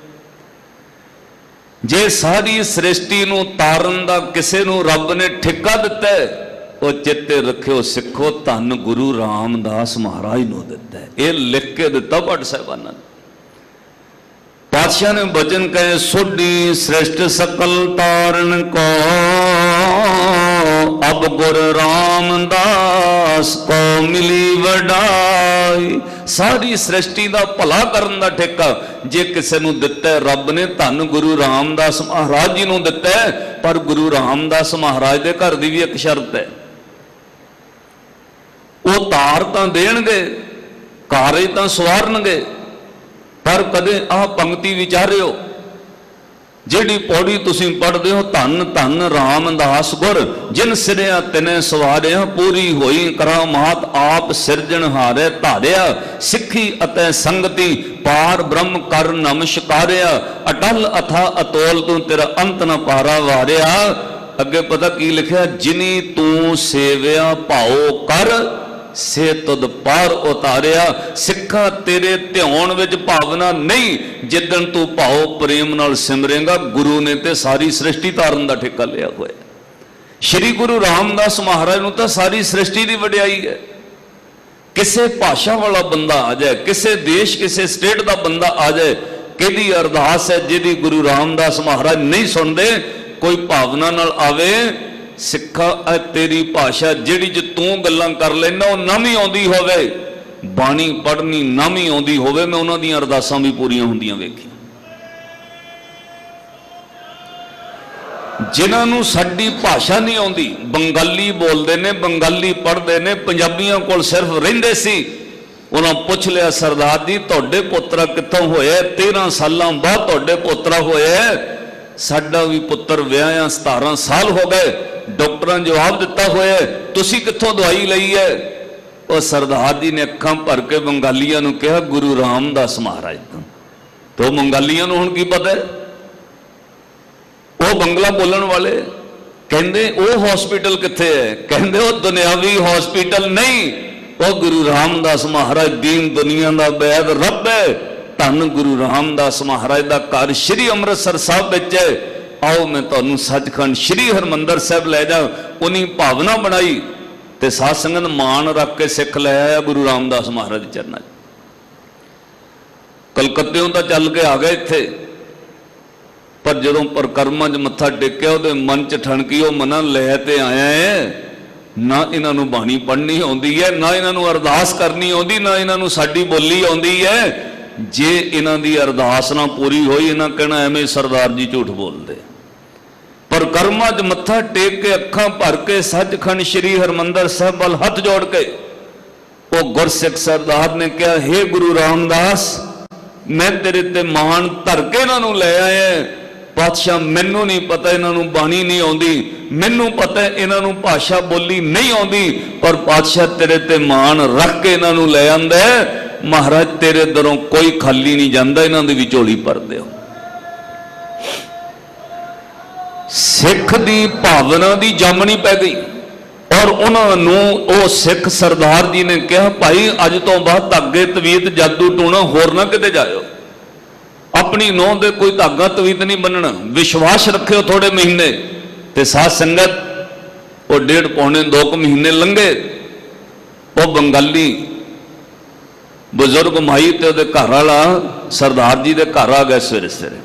जे सारी सृष्टि नूं तारन दा किसी नूं रब ने ठेका दिता है, वो चेते रखियो सिखो धन गुरु रामदास महाराज नूं दिता है। ये लिख के दिता भट्ट साहिबाना ने। पातशाह ने वचन कहे सोडी श्रेष्ठ सकल तारण को अब गुरु रामदास को मिली वडाई। सारी सृष्टि का भला करन दा ठेका जे किसी नूं दिता है रब ने धन गुरु रामदास महाराज जी नूं दिता है। पर गुरु रामदास महाराज के घर की भी एक शर्त है, वो तार तो देणगे कारज तो सवारनगे, पर कदे आ पंक्ति विचारियो जिहड़ी पौड़ी तुसीं पढ़दे हो, धन धन रामदास गुर जिन सिरिया तिने सवारिया पूरी होई करामात आप सिरजनहारे धारिया सिखी अतै संगति पार ब्रह्म कर नमस्कारिया अटल अथा अतोल तू तेरा अंत न पारा वारिया। अगे पता की लिखा, जिनी तू सेविया भाओ कर से तुद पार उतारिया। सिखा तेरे ध्यान विच भावना नहीं, जिदन तू भाव प्रेम नाल सिमरेगा गुरु ने ते सारी सृष्टि तारन दा ठेका लिया हुआ। श्री गुरु रामदास महाराज नूं तां सारी सृष्टि की वडियाई है। किसे भाषा वाला बंदा आ जाए, किसे देश किसे स्टेट का बंदा आ जाए, किहदी अरदास है जिहदी गुरु रामदास महाराज नहीं सुनते। कोई भावना नाल आवे, सिखा तेरी भाषा जिहड़ी ज तू गल्लां कर लैना वो नवी आउंदी होवे, बाणी पढ़नी नवी आउंदी होवे, मैं उन्हां दीयां अरदासां भी पूरीआं हुंदियां वेखी। जिन्होंने साडी भाषा नहीं आती, बंगाली बोलते ने, बंगाली पढ़ते ने, पंजाबियों को सिर्फ रहिंदे सी, उन्होंने पूछ लिया सरदार जी तुहाडे पुत्रा कित्थों होया? तेरह सालों बाद तुहाडे पुत्रा होया। साडा भी पुत्र विआहिया सतारह साल हो गए। डॉक्टर ने जवाब दिता होया तुसी कित्थों दवाई लई है? और सरदार जी ने अखां भर के बंगालियों को कहा गुरु रामदास महाराज तो। तो बंगालियों को हुण की पता है? वो बंगला बोलन वाले कहते वो हॉस्पिटल किथे है? कहते वो दुनियावी हॉस्पिटल नहीं, वो गुरु रामदास महाराज दीन दुनिया का वैद रब है। धन गुरु रामदास महाराज का घर श्री अमृतसर साहब विच है। आओ मैं तुहानूं सचखंड श्री हरमंदर साहब लै जा। उन्हीं भावना बनाई ते साध संगत मान रख के सिख लै आया गुरु रामदास महाराज के चरनां। कलकत्तेों तो चल के आ गए इत्थे, पर जो परिक्रमा च मत्था टेकिया वो मन च ठणकी वो मना लैते आया है। ना इन्हों बाणी पढ़नी आती है, ना इन्हों अरदास करनी आती, ना इन्हों साडी बोली आती है। जे इन्हों की अरदास ना पूरी हुई इन्हें कहना एवं सरदार जी झूठ बोलते। परिक्रमा च मत्था टेक के अखां भर के सचखंड श्री हरमंदर साहब वाल हथ जोड़ के वो गुरसिख सरदार ने कहा हे गुरु रामदास मैं तेरे ते मान धर के इन्हों लै आया। पातशाह मैनू नहीं पता इन्हों बाणी नहीं आती, मैनू पता इन्हों भाषा बोली नहीं आती, पर पातशाह तेरे ते मान रख के इन्हों लै आंदा है। महाराज तेरे दरों कोई खाली नहीं जाता, इन्हों की भी झोली भर दो। सिख की भावना की जामनी पै गई और उन्होंने सिख सरदार जी ने कहा भाई अज तो बाद धागे तवीत जादू टूना होर ना किते जाओ, अपनी नौं दे कोई धागा तवीत नहीं बनना, विश्वास रखियो थोड़े महीने। ते साध संगत वो डेढ़ पौने दो महीने लंघे। वो बंगाली बुजुर्ग माई ते उहदे घर वाला सरदार जी दे घर आ गए सवेरे सवेरे।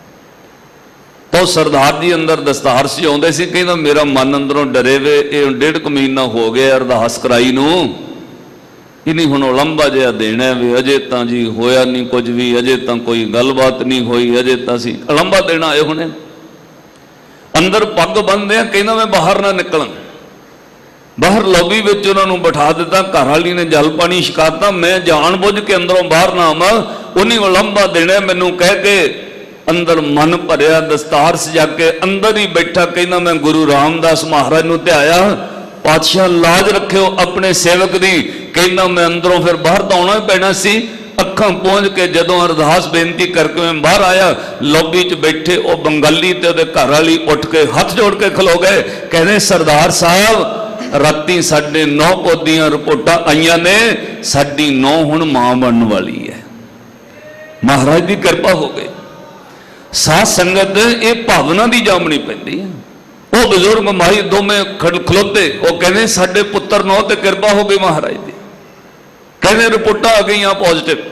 तो सरदार जी अंदर दस्तार से आउंदे सी, कहंदा मेरा मन अंदरों डरे वे, ये डेढ़ क महीना हो गया अरदास कराई नूं, इन्हीं हुण उलंबा जिहा देना वे, अजे तां जी होया नहीं कुछ भी, अजे तां कोई गलबात नहीं हुई, अजे तां सी उलंबा देना आए हुणे। अंदर पग बंदे कहना मैं बाहर ना निकलां। बाहर लॉबी विच उन्होंने बिठा दिता, घर वाली ने जल पानी छकाता, मैं जान बुझ के अंदरों बाहर ना आवां, उन्हीं उलंबा देना मैनू कह के अंदर मन भरिया दस्तार सजा के अंदर ही बैठा कहना मैं गुरु रामदास महाराज नूं ध्याया। पातशाह लाज रखियो अपने सेवक दी, कहना मैं अंदरों फिर बाहर तो आना ही पैना सी। अखां पहुंच के जदों अरदास बेनती करके मैं बाहर आया, लॉबी च बैठे वो बंगाली ते उहदे घर वाली उठ के हाथ जोड़ के खलो गए, कहने सरदार साहब राती साडे नौ पोदियां रिपोर्टां आईयां ने, साडी नौ हुण मां बनने वाली है। महाराज की कृपा हो गई। साध संगत ये भावना की जामनी पैंदी है। वो बुजुर्ग माई दोवें खलोते वो कहने साडे पुत्र नौ ते कृपा हो गई महाराज की, कहने रिपोर्टां आ गई पॉजिटिव।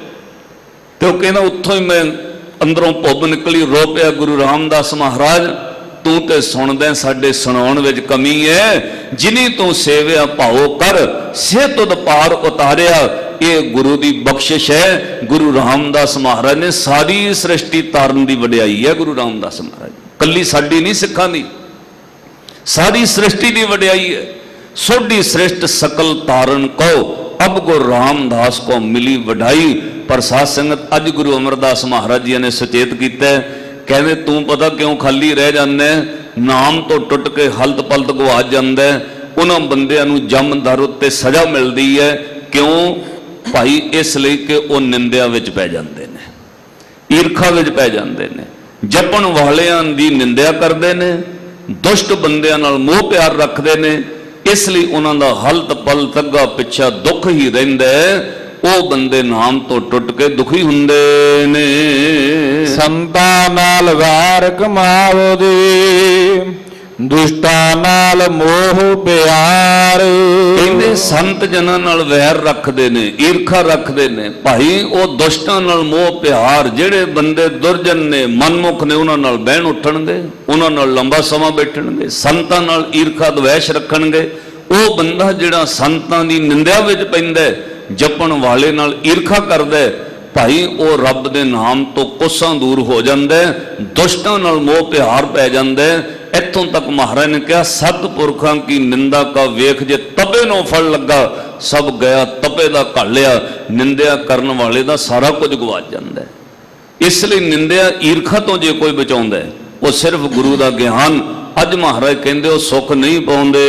तो कहना उत्थों ही मैं अंदरों भुब निकली, रो पिया गुरु रामदास महाराज तू तो सुनदे साडे सुनाउण विच कमी है, जिनी तू सेविया भाओ कर से तुद पार उतारिया, ये गुरु की बख्शिश है। गुरु रामदास महाराज ने सारी सृष्टि तारन की वडियाई है। गुरु रामदास महाराज कली साडी नहीं सिखां दी, सारी सृष्टि की वडियाई है। सोडी सृष्ट सकल तारन को अब गुरु रामदास को मिली वडाई। पर साध संगत अज गुरु अमरदास महाराज जी ने सचेत किया, कहते तू पता क्यों खाली रह जाने, नाम तो टुट के हलत पलत गवा जाता है। उन्होंने बंदियां नूं जम दर उत्ते सजा मिलती है। क्यों भाई? इसलिए कि वह निंदिया विच पै जाते हैं, ईरखा विच पै जाते हैं, जपण वालियां दी निंदिया करते हैं, दुष्ट बंदियां नाल मोह प्यार रखते हैं। इसलिए उन्होंने हलत पलत अग्गा पिछा दुख ही रहिंदा है। वो बंदे नाम तो टुट के दुखी हुंदे ने। संतां नाल वार कमाओ दी ਦੁਸ਼ਟਾ ਨਾਲ ਮੋਹ ਪਿਆਰ। ਕਹਿੰਦੇ ਸੰਤ ਜਨਾਂ ਨਾਲ ਵੈਰ ਰੱਖਦੇ ਨੇ, ਈਰਖਾ ਰੱਖਦੇ ਨੇ ਭਾਈ, ਉਹ ਦੁਸ਼ਟਾਂ ਨਾਲ ਮੋਹ ਪਿਆਰ। ਜਿਹੜੇ ਬੰਦੇ ਦੁਰਜਨ ਨੇ, ਮਨਮੁਖ ਨੇ, ਉਹਨਾਂ ਨਾਲ ਬਹਿਣ ਉੱਠਣਗੇ, ਉਹਨਾਂ ਨਾਲ ਲੰਬਾ ਸਮਾਂ ਬੈਠਣਗੇ, ਸੰਤਾਂ ਨਾਲ ਈਰਖਾ ਦਵੈਸ਼ ਰੱਖਣਗੇ। ਉਹ ਬੰਦਾ ਜਿਹੜਾ ਸੰਤਾਂ ਦੀ ਨਿੰਦਿਆ ਵਿੱਚ ਪੈਂਦਾ, ਜਪਣ ਵਾਲੇ ਨਾਲ ਈਰਖਾ ਕਰਦਾ ਭਾਈ, ਉਹ ਰੱਬ ਦੇ ਨਾਮ ਤੋਂ ਕੋਸਾਂ ਦੂਰ ਹੋ ਜਾਂਦਾ, ਦੁਸ਼ਟਾਂ ਨਾਲ ਮੋਹ ਪਿਆਰ ਪੈ ਜਾਂਦਾ। ਇੱਥੋਂ ਤੱਕ ਮਹਾਰਾਜ ਨੇ ਕਿਹਾ ਸਤਿਪੁਰਖਾਂ ਕੀ ਨਿੰਦਾ ਕਾ ਵੇਖ, ਜੇ ਤਪੇ ਨੂੰ ਫਲ ਲੱਗਾ ਸਭ ਗਿਆ, ਤਪੇ ਦਾ ਘਾਲਿਆ। ਨਿੰਦਿਆ ਕਰਨ ਵਾਲੇ ਦਾ ਸਾਰਾ ਕੁਝ ਗਵਾਚ ਜਾਂਦਾ। ਇਸ ਲਈ ਨਿੰਦਿਆ ਈਰਖਾ ਤੋਂ ਜੇ ਕੋਈ ਬਚਾਉਂਦਾ, ਉਹ ਸਿਰਫ ਗੁਰੂ ਦਾ ਗਿਆਨ। ਅੱਜ ਮਹਾਰਾਜ ਕਹਿੰਦੇ ਉਹ ਸੁੱਖ ਨਹੀਂ ਪਾਉਂਦੇ,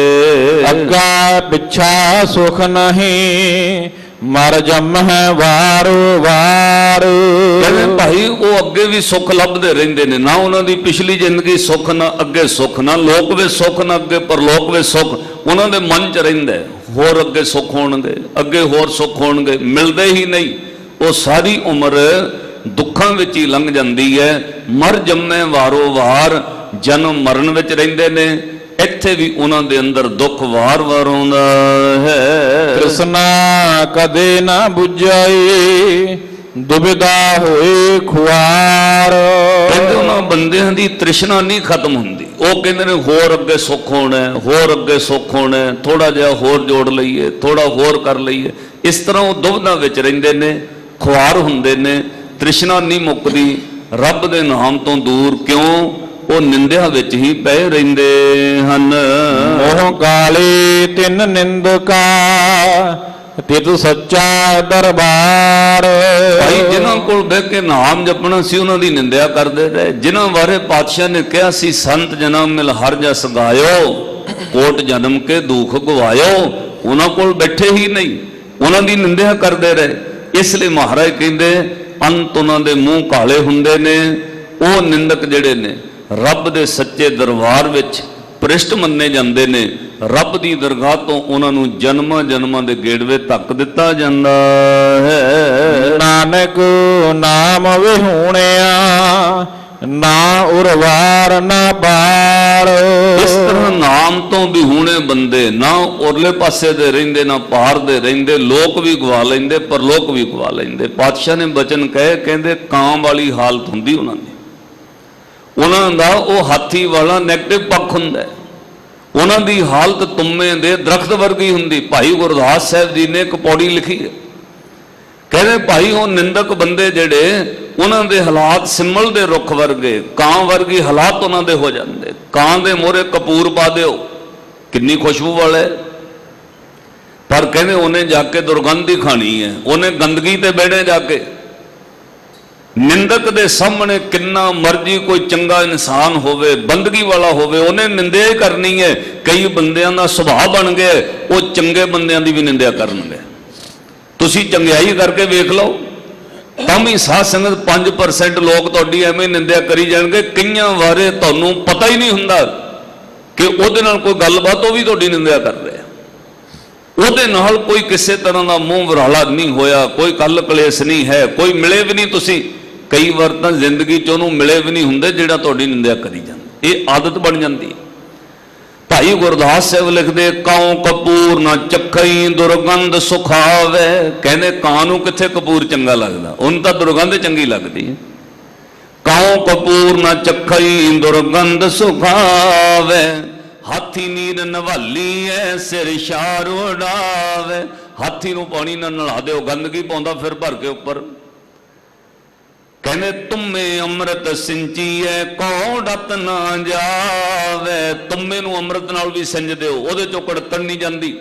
ਅੱਗਾ ਪਿੱਛਾ ਸੁਖ ਨਹੀਂ, ਮਰ ਜੰਮਹਿ ਵਾਰੋ ਵਾਰ। ਕਹਿੰਦੇ ਭਾਈ ਉਹ ਅੱਗੇ ਵੀ ਸੁੱਖ ਲੱਭਦੇ ਰਹਿੰਦੇ ਨੇ, ਨਾ ਉਹਨਾਂ ਦੀ ਪਿਛਲੀ ਜ਼ਿੰਦਗੀ ਸੁੱਖ, ਨਾ ਅੱਗੇ ਸੁੱਖ, ਨਾ ਲੋਕ ਵਿੱਚ ਸੁੱਖ, ਨਾ ਅੱਗੇ ਪਰਲੋਕ ਵਿੱਚ ਸੁੱਖ। ਉਹਨਾਂ ਦੇ ਮਨ 'ਚ ਰਹਿੰਦਾ ਹੋਰ ਅੱਗੇ ਸੁੱਖ ਹੋਣਗੇ, ਅੱਗੇ ਹੋਰ ਸੁੱਖ ਹੋਣਗੇ, ਮਿਲਦੇ ਹੀ ਨਹੀਂ। ਉਹ ਸਾਰੀ ਉਮਰ ਦੁੱਖਾਂ ਵਿੱਚ ਹੀ ਲੰਘ ਜਾਂਦੀ ਹੈ। ਮਰ ਜੰਮੇ ਵਾਰੋ ਵਾਰ, ਜਨਮ ਮਰਨ ਵਿੱਚ ਰਹਿੰਦੇ ਨੇ। ਇੱਥੇ ਵੀ ਉਹਨਾਂ ਦੇ ਅੰਦਰ ਦੁੱਖ ਵਾਰ-ਵਾਰ ਆਉਂਦਾ ਹੈ। ਤ੍ਰਿਸ਼ਨਾ ਕਦੇ ਨਾ ਬੁਝਾਈ, ਦੁਬਿਧਾ ਹੋਏ ਖੁਆਰ। ਕਹਿੰਦੇ ਉਹਨਾਂ ਬੰਦਿਆਂ ਦੀ ਤ੍ਰਿਸ਼ਨਾ ਨਹੀਂ ਖਤਮ ਹੁੰਦੀ। ਉਹ ਕਹਿੰਦੇ ਨੇ ਹੋਰ ਅੱਗੇ ਸੁੱਖ ਹੋਣਾ, ਹੋਰ ਅੱਗੇ ਸੁੱਖ ਹੋਣਾ, ਥੋੜਾ ਜਿਹਾ ਹੋਰ ਜੋੜ ਲਈਏ, ਥੋੜਾ ਹੋਰ ਕਰ ਲਈਏ। ਇਸ ਤਰ੍ਹਾਂ ਉਹ ਦੁਬਿਧਾ ਵਿੱਚ ਰਹਿੰਦੇ ਨੇ, ਖੁਆਰ ਹੁੰਦੇ ਨੇ, ਤ੍ਰਿਸ਼ਨਾ ਨਹੀਂ ਮੁੱਕਦੀ। ਰੱਬ ਦੇ ਨਾਮ ਤੋਂ ਦੂਰ ਕਿਉਂ? ਉਹ ਨਿੰਦਿਆ ਵਿੱਚ ਹੀ ਪਏ ਰਹਿੰਦੇ ਹਨ। ਮੋਹ ਕਾਲੇ ਤਿੰਨ ਨਿੰਦਕਾ, ਤਿਤ ਸੱਚਾ ਦਰਬਾਰ। ਭਾਈ ਜਿਨ੍ਹਾਂ ਕੋਲ ਬਹਿ ਕੇ ਨਾਮ ਜਪਣਾ ਸੀ, ਉਹਨਾਂ ਦੀ ਨਿੰਦਿਆ ਕਰਦੇ ਰਹੇ। ਜਿਨ੍ਹਾਂ ਬਾਰੇ ਪਾਤਸ਼ਾਹ ਨੇ ਕਿਹਾ ਸੀ ਸੰਤ ਜਨਮ ਮਿਲ ਹਰ ਜਸ ਗਾਇਓ, ਕੋਟ ਜਨਮ ਕੇ ਦੁੱਖ ਗਵਾਇਓ, ਉਹਨਾਂ ਕੋਲ ਬੈਠੇ ਹੀ ਨਹੀਂ, ਉਹਨਾਂ ਦੀ ਨਿੰਦਿਆ ਕਰਦੇ ਰਹੇ। ਇਸ ਲਈ ਮਹਾਰਾਜ ਕਹਿੰਦੇ ਅੰਤ ਉਹਨਾਂ ਦੇ ਮੂੰਹ ਕਾਲੇ ਹੁੰਦੇ ਨੇ। ਉਹ ਨਿੰਦਕ ਜਿਹੜੇ ਨੇ ਰੱਬ ਦੇ ਸੱਚੇ ਦਰਬਾਰ ਵਿੱਚ ਪ੍ਰਿਸ਼ਟ ਮੰਨੇ ਜਾਂਦੇ ਨੇ। ਰੱਬ ਦੀ ਦਰਗਾਹ ਤੋਂ ਉਹਨਾਂ ਨੂੰ ਜਨਮਾਂ ਜਨਮਾਂ ਦੇ ਗੇੜਵੇ ਧੱਕ ਦਿੱਤਾ ਜਾਂਦਾ ਹੈ। ਨਾਨਕ ਨਾਮ ਵਿਹੂਣਿਆ, ਨਾ ਉਰਵਾਰ ਨਾ ਪਾਰ। ਇਸ ਤਰ੍ਹਾਂ ਨਾਮ ਤੋਂ ਵਿਹੂਣੇ ਬੰਦੇ ਨਾ ਉਰਲੇ ਪਾਸੇ ਦੇ ਰਹਿੰਦੇ, ਨਾ ਪਾਰ ਦੇ ਰਹਿੰਦੇ। ਲੋਕ ਵੀ ਗਵਾ ਲੈਂਦੇ, ਪਰਲੋਕ ਵੀ ਗਵਾ ਲੈਂਦੇ। ਪਾਤਸ਼ਾਹ ਨੇ ਬਚਨ ਕਹੇ, ਕਹਿੰਦੇ ਕਾਂ ਵਾਲੀ ਹਾਲਤ ਹੁੰਦੀ ਉਹਨਾਂ ਦੀ। ਉਹਨਾਂ ਦਾ ਉਹ ਹਾਥੀ ਵਾਲਾ ਨੈਗੇਟਿਵ ਪੱਖ ਹੁੰਦਾ। ਉਹਨਾਂ ਦੀ ਹਾਲਤ ਤੁੰਮੇ ਦੇ ਦਰਖਤ ਵਰਗੀ ਹੁੰਦੀ। ਭਾਈ ਗੁਰਦਾਸ ਸਾਹਿਬ ਜੀ ਨੇ ਇੱਕ ਪੌੜੀ ਲਿਖੀ ਹੈ, ਕਹਿੰਦੇ ਭਾਈ ਉਹ ਨਿੰਦਕ ਬੰਦੇ ਜਿਹੜੇ, ਉਹਨਾਂ ਦੇ ਹਾਲਾਤ ਸਿੰਮਲ ਦੇ ਰੁੱਖ ਵਰਗੇ, ਕਾਂ ਵਰਗੀ ਹਾਲਾਤ ਉਹਨਾਂ ਦੇ ਹੋ ਜਾਂਦੇ। ਕਾਂ ਦੇ ਮੋਹਰੇ ਕਪੂਰ ਪਾ ਦਿਓ, ਕਿੰਨੀ ਖੁਸ਼ਬੂ ਵਾਲਾ, ਪਰ ਕਹਿੰਦੇ ਉਹਨੇ ਜਾ ਕੇ ਦੁਰਗੰਧ ਹੀ ਖਾਣੀ ਹੈ, ਉਹਨੇ ਗੰਦਗੀ ਤੇ ਬੈਠੇ ਜਾ ਕੇ। ਨਿੰਦਕ ਦੇ ਸਾਹਮਣੇ ਕਿੰਨਾ ਮਰਜੀ ਕੋਈ ਚੰਗਾ ਇਨਸਾਨ ਹੋਵੇ, ਬੰਦਗੀ ਵਾਲਾ ਹੋਵੇ, ਉਹਨੇ ਨਿੰਦਿਆ ਹੀ ਕਰਨੀ ਹੈ। ਕਈ ਬੰਦਿਆਂ ਦਾ ਸੁਭਾਅ ਬਣ ਗਿਆ, ਉਹ ਚੰਗੇ ਬੰਦਿਆਂ ਦੀ ਵੀ ਨਿੰਦਿਆ ਕਰਨਗੇ। ਤੁਸੀਂ ਚੰਗਿਆਈ ਕਰਕੇ ਵੇਖ ਲਓ, ਤਾਂ ਵੀ ਸਾਧ ਸੰਗਤ ਪੰਜ ਪਰਸੈਂਟ ਲੋਕ ਤੁਹਾਡੀ ਐਵੇਂ ਨਿੰਦਿਆ ਕਰੀ ਜਾਣਗੇ। ਕਈਆਂ ਬਾਰੇ ਤੁਹਾਨੂੰ ਪਤਾ ਹੀ ਨਹੀਂ ਹੁੰਦਾ ਕਿ ਉਹਦੇ ਨਾਲ ਕੋਈ ਗੱਲਬਾਤ, ਉਹ ਵੀ ਤੁਹਾਡੀ ਨਿੰਦਿਆ ਕਰ ਰਿਹਾ। ਉਹਦੇ ਨਾਲ ਕੋਈ ਕਿਸੇ ਤਰ੍ਹਾਂ ਦਾ ਮੂੰਹ ਵਰਾਲਾ ਨਹੀਂ ਹੋਇਆ, ਕੋਈ ਕੱਲ ਕਲੇਸ਼ ਨਹੀਂ ਹੈ, ਕੋਈ ਮਿਲੇ ਵੀ ਨਹੀਂ। ਤੁਸੀਂ ਕਈ ਵਾਰ ਤਾਂ ਜ਼ਿੰਦਗੀ 'ਚ ਉਹਨੂੰ ਮਿਲੇ ਵੀ ਨਹੀਂ ਹੁੰਦੇ ਜਿਹੜਾ ਤੁਹਾਡੀ ਨਿੰਦਿਆ ਕਰੀ ਜਾਂਦਾ। ਇਹ ਆਦਤ ਬਣ ਜਾਂਦੀ ਹੈ। ਭਾਈ ਗੁਰਦਾਸ ਸਾਹਿਬ ਲਿਖਦੇ, ਕਾਉ ਕਪੂਰ ਨਾ ਚੱਖਈ ਦੁਰਗੰਧ ਸੁਖਾਵੇ। ਕਹਿੰਦੇ ਕਾਂ ਨੂੰ ਕਿੱਥੇ ਕਪੂਰ ਚੰਗਾ ਲੱਗਦਾ, ਉਹਨੂੰ ਤਾਂ ਦੁਰਗੰਧ ਚੰਗੀ ਲੱਗਦੀ ਹੈ। ਕਾਉ ਕਪੂਰ ਨਾ ਚੱਖਈ ਦੁਰਗੰਧ ਸੁਖਾਵੇ, ਹਾਥੀ ਨੀਰ ਨਵਾਲੀ ਐ ਸਿਰ ਸ਼ਾਰ ਉਡਾਵੇ। ਹਾਥੀ ਨੂੰ ਪਾਣੀ ਨਾਲ ਨਲਾ ਦਿਓ, ਗੰਦਗੀ ਪਾਉਂਦਾ ਫਿਰ ਭਰ ਕੇ ਉੱਪਰ। ਕਹਿੰਦੇ ਤੁਮੇ ਅੰਮ੍ਰਿਤ ਸਿੰਚੀਐ ਕੋ ਡਤ ਨਾ ਜਾਵੇ। ਤੁਮੇ ਨੂੰ ਅੰਮ੍ਰਿਤ ਨਾਲ ਵੀ ਸਿੰਜ ਦਿਓ, ਉਹਦੇ ਚੋਂ ਕੜਕਣ ਨਹੀਂ ਜਾਂਦੀ।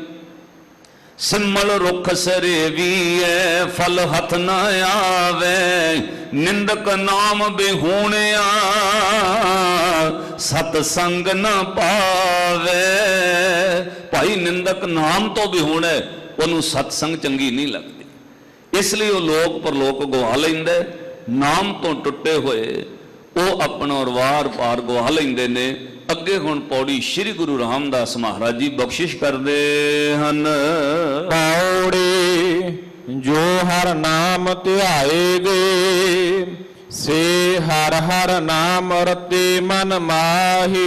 ਸਿਮਲ ਰੁੱਖ ਸਰੇਵੀਐ ਫਲ ਹੱਥ ਨਾ ਆਵੇ। ਨਿੰਦਕ ਨਾਮ ਬਿਹੂਣਿਆ ਸਤ ਸੰਗ ਨਾ ਪਾਵੇ। ਭਾਈ ਨਿੰਦਕ ਨਾਮ ਤੋਂ ਬਿਹੂਣਾ, ਉਹਨੂੰ ਸਤ ਸੰਗ ਚੰਗੀ ਨਹੀਂ ਲੱਗਦੀ। ਇਸ ਲਈ ਉਹ ਲੋਕ ਪਰਲੋਕ ਗਵਾ ਲੈਂਦਾ। ਨਾਮ ਤੋਂ ਟੁੱਟੇ ਹੋਏ ਉਹ ਆਪਣਾ ਵਾਰ ਪਾਰ ਗਵਾ ਲੈਂਦੇ ਨੇ। ਅੱਗੇ ਹੁਣ ਪੌੜੀ ਸ੍ਰੀ ਗੁਰੂ ਰਾਮਦਾਸ ਮਹਾਰਾਜ ਜੀ ਬਖਸ਼ਿਸ਼ ਕਰਦੇ ਹਨ। ਪੌੜੀ ਜੋ ਹਰ ਨਾਮ ਧਿਆਏਗੇ, से हर हर नाम रते मन माही।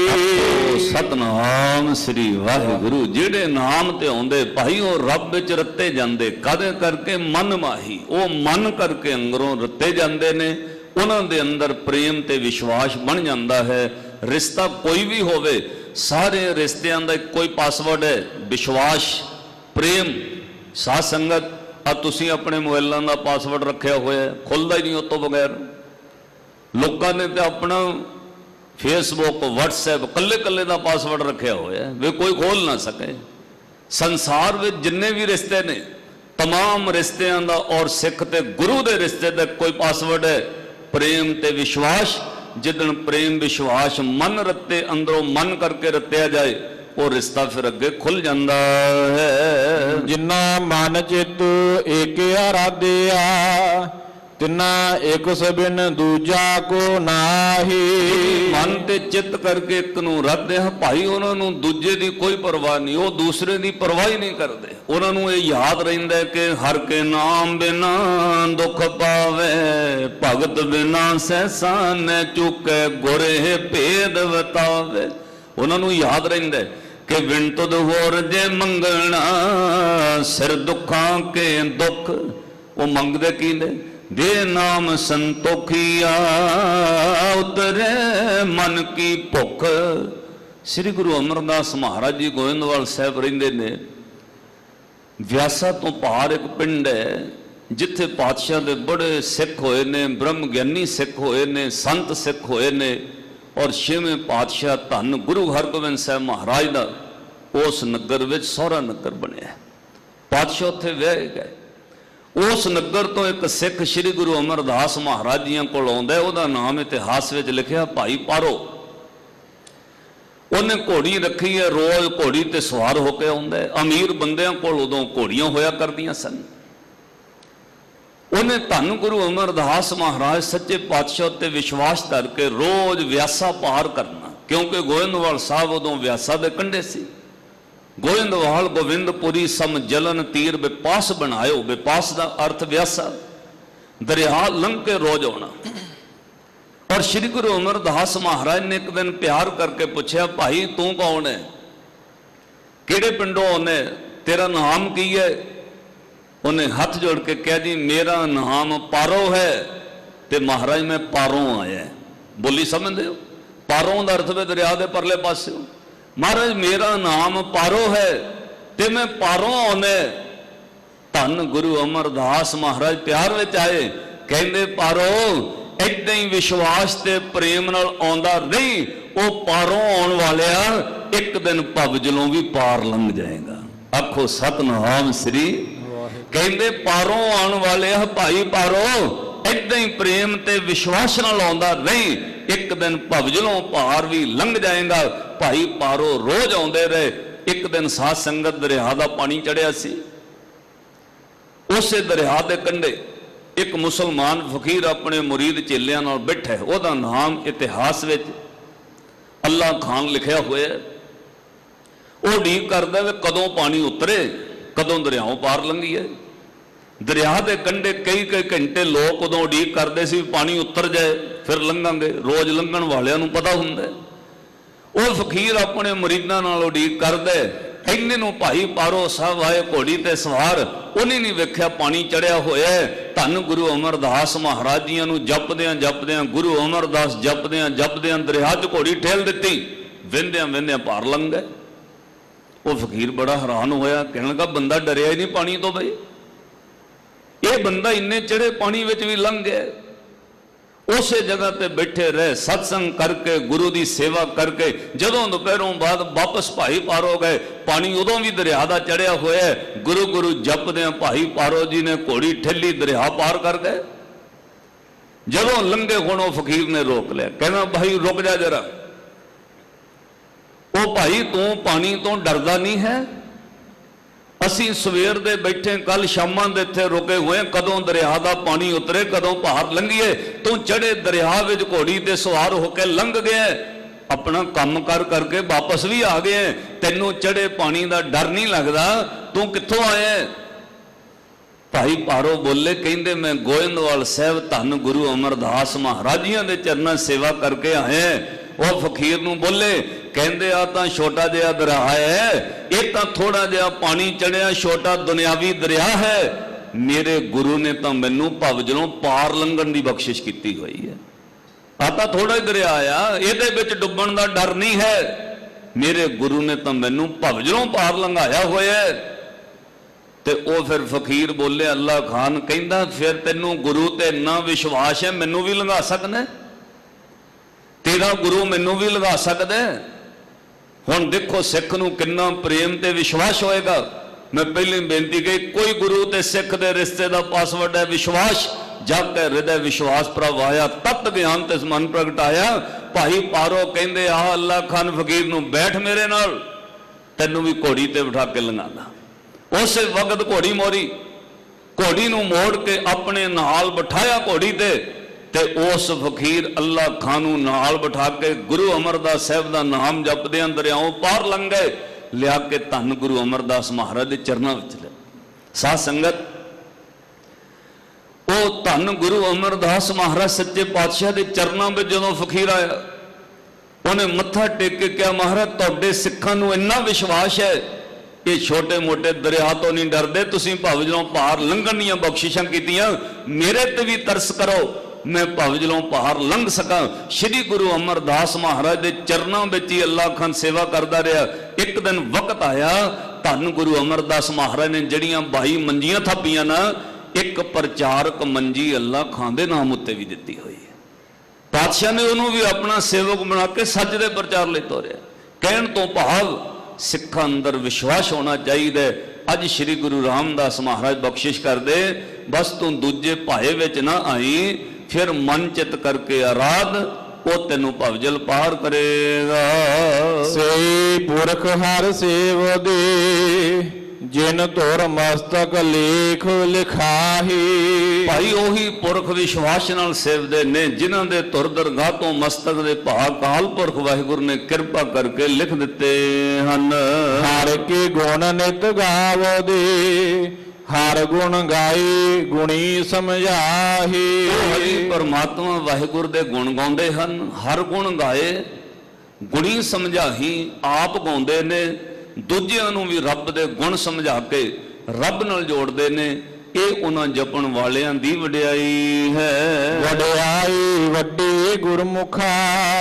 सतनाम श्री वाहिगुरु। जेड़े नाम ते आउंदे भाई वो रब विच रते जांदे कदे करके मन माही, वो मन करके अंदरों रते जांदे ने। उन्हां दे अंदर प्रेम ते विश्वास बन जांदा है। रिश्ता कोई भी होवे, सारे रिश्तियां दा कोई पासवर्ड है, विश्वास प्रेम। साध संगत आ तुसीं अपने मोबाइलों का पासवर्ड रखा हुआ है, खुलता ही नहीं उस तो बगैर। लोगों ने तो अपना फेसबुक व्हाट्सएप कल्ले कल्ले का पासवर्ड रखा हुआ है, वे कोई खोल ना सके। संसार में जिन्ने भी रिश्ते ने तमाम रिश्तियों का और सिख ते गुरु के रिश्ते का कोई पासवर्ड है, प्रेम ते विश्वास। जिदन प्रेम विश्वास मन रते अंदरों मन करके रत्या जाए, वो रिश्ता फिर अगे खुल जाता है। जिन्ना मन चित एक आराध्या, तिना एक सबिन दूजा को नाही। मन ते चित करके एक नूं रखते हैं भाई, उन्होंने दूजे की कोई परवाह नहीं, वो दूसरे की परवाह ही नहीं करते। उन्होंने ये याद रहिंदा है कि हर के नाम बिना दुख पावे, भगत बिना सहसा न चुके गुरे भेद बतावे। उन्होंने याद रहिंदा है कि विण तुद होर जे मंगना, सिर दुखा के दुख। वो मंगदे की ने दे नाम संतोखिया, उतरे मन की भुख। श्री गुरु अमरदास महाराज जी गोविंदवाल साहब रहिंदे ने। व्यासा तो पहाड़ एक पिंड है जिथे पातशाह दे बड़े सिख होए ने, ब्रह्म ज्ञानी सिख होए ने, संत सिख होए ने। और छेवें पातशाह धन गुरु हरगोबिंद साहब महाराज का उस नगर में सौरा नगर बनया। पातशाह उत्थे वह गए। उस नगर तो एक सिख श्री गुरु अमरदास महाराज जी को आउंदा है, उहदा नाम इतिहास में लिखिया भाई पारो। उन्हें घोड़ी रखी है, रोज घोड़ी ते सवार होकर आउंदा है। अमीर बंदियां कोल उदों घोड़ियां होया करदियां सन। उन्हें धन गुरु अमरदास महाराज सच्चे पातशाह ते विश्वास करके रोज व्यासा पार करना, क्योंकि गोविंदवाल साहब उदों व्यासा दे कंढे सी। गोविंदवाल गोविंदपुरी सम जलन तीर विपास बनायो। विपास का अर्थ व्यासा, दरिया लंघ के रोज आना। और श्री गुरु अमरदास महाराज ने एक दिन प्यार करके पूछा, भाई तू कौन है, किहड़े पिंडों आने, तेरा नाम की है? उन्हें हाथ जोड़ के कहा जी मेरा नाम पारो है। ते महाराज मैं पारों आया। बोली समझते हो? पारों का अर्थ में दरिया के परले पासे। महाराज मेरा नाम पारो है ते मैं पारों आने। धन गुरु अमरदास महाराज प्यार विच आए, कहते पारो इदां ही विश्वास ते प्रेम नाल आउंदा रही, वो पारों आउण वालिया एक दिन भवजलों भी पार लंघ जाएगा। आखो सतनाम श्री। कहते पारों आउण वाले भाई पारो इदां ही प्रेम ते विश्वास नाल आउंदा रही, एक दिन भवजलों पार भी लंघ जाएगा। भाई पारो रोज आउंदे रहे। एक दिन साध संगत दरिया का पानी चढ़िया सी। उसे दरिया के कंढे एक मुसलमान फकीर अपने मुरीद चेलियां नाल बैठा है। उसका नाम इतिहास में अल्लाह खान लिखा हुआ है। वो उड़ीक करदा वे कदों पानी उतरे, कदों दरियाओं पार लंघीए। दरिया के कंढे कई कई घंटे लोग उदों उड़ीक करते सी पानी उतर जाए फिर लंघांगे। रोज लंघण वालियां नूं पता हुंदा है। वो फकीर अपने मुरीदां नाल उड़ीक करदा है। इन्ने नूं भाई पारो साहब आए घोड़ी ते सवार, उन्हें नहीं वेख्या पानी चढ़िया होया है। धन गुरु अमरदास महाराज जी नूं जपदियां जपदियां, गुरु अमरदास जपदियां जपदियां दरिया च घोड़ी ठेल दित्ती। वेंदियां वेंदियां पार लंघ गए। वो फकीर बड़ा हैरान होया, कहण लगा बंदा डरिया ही नहीं पानी तो। भाई ये बंदा इन्ने चढ़े पानी विच भी लंघ गया। उस जगह पे बैठे रहे, सत्संग करके गुरु की सेवा करके जदों दोपहरों बाद वापस भाई पारो गए। पानी उदों भी दरिया का चढ़िया होया। गुरु गुरु जपदे भाई पारो जी ने घोड़ी ठेली दरिया पार कर गए। जदों लंघे हुण फकीर ने रोक लिया, कहना भाई रुक जा जरा। ओ भाई तू पानी तो डरदा नहीं है? असी सवेर दे बैठे कल शामां दे इत्थे रुके हुए, कदों दरिया का पानी उतरे कदों पार लंघीए। तू चढ़े दरिया विच घोड़ी ते सवार होकर लंघ गया, अपना काम कर करके वापस भी आ गए। तेनों चढ़े पानी का डर नहीं लगता? तू कित्थों आया? भाई पारो बोले कहते मैं गोविंदवाल साहब धन गुरु अमरदास महाराज जी के चरणों सेवा करके आए। वह फकीर नूं बोले कहते आ तां छोटा जिहा दरिया है, ये तां थोड़ा जिहा पानी चढ़िया छोटा दुनियावी दरिया है। मेरे गुरु ने तो मैनू भवजलों पार लंघण की बख्शिश की हुई है। आता थोड़ा ही दरिया आया, ये डुबण का डर नहीं है। मेरे गुरु ने तो मैनू भवजलों पार लंघाया होया है। ते ओ फिर फकीर बोले अल्लाह खान कहंदा फिर तेनू गुरु ते इन्ना विश्वास है मैनू भी लंघा सकना, तेरा गुरु मैनू भी लंघा सकदा है। हुण देखो सिख नूं किन्ना प्रेम ते विश्वास होएगा। मैं पहले बेनती की कोई गुरु ते सिख दे रिश्ते का पासवर्ड है विश्वास। जब के हृदय विश्वास प्रवाया तत्त ज्ञान ते मन प्रगटाया। भाई पारो कहंदे आ अल्लाह खान फकीर नूं बैठ मेरे नाल, तैनू भी घोड़ी ते बिठा के लंघादा। उस वक्त घोड़ी मोरी, घोड़ी नूं मोड़ के अपने नाल बिठाया घोड़ी ते ते उस फकीर अल्लाह खान नूं नाल बिठा के गुरु अमरदास साहब दा नाम जपदे दरियाओं पार लंघ गए। लिया के धन गुरु अमरदास महाराज के चरणों में लिया। साध संगत वो धन गुरु अमरदास महाराज सच्चे पातशाह के चरणों में जो फकीर आया, उन्हें मत्था टेक के क्या महाराज तुहाडे सिखां नूं इन्ना विश्वास है, ये छोटे मोटे दरिया तो नहीं डरते, तुसीं भवजलों पार लंघण दीआं बख्शिशां कीतियां, मेरे ते भी तरस करो मैं भवजलों पार लंघ सका। श्री गुरु अमरदास महाराज के चरणों में ही अल्लाह खान सेवा करता रहा। एक दिन वक्त आया धन गुरु अमरदास महाराज ने जड़ियां बाई मंजियां थापियां ना, एक प्रचारक मंजी अल्लाह खान के नाम उत्ते भी दी हुई है। पातशाह ने उन्होंने भी अपना सेवक बना के सच दे प्रचार ले तोरिया। कहण तो भाव सिखा अंदर विश्वास होना चाहिए। अज श्री गुरु रामदास महाराज बख्शिश कर दे, बस तू दूजे भाए विच ना आई, फिर मन चित करके आराध वो तेनू भवजल पार करेगा। से पुरख हर सेव दे जिन तुर मस्तक लेख लिखाही। भाई ओही पुरख विश्वास नाल सेवदे ने जिन्हां दे तुर दरगाह तो मस्तक दे भा काल पुरख वाहिगुरु ने कृपा करके लिख दिते हन। हर के गुण नित गावो दे हर गुण गाए गुणी समझाही। हरि परमात्मा वाहिगुरु दे गुण गाउंदे हन, हर गुण गाए गुणी समझाही। आप गाउंदे ने, दूजियां नूं भी रब दे गुण समझा के रब नाल जोड़दे ने। ये उन्हां जपण वालियां दी वडियाई है। वडियाई वड्डी गुरमुखा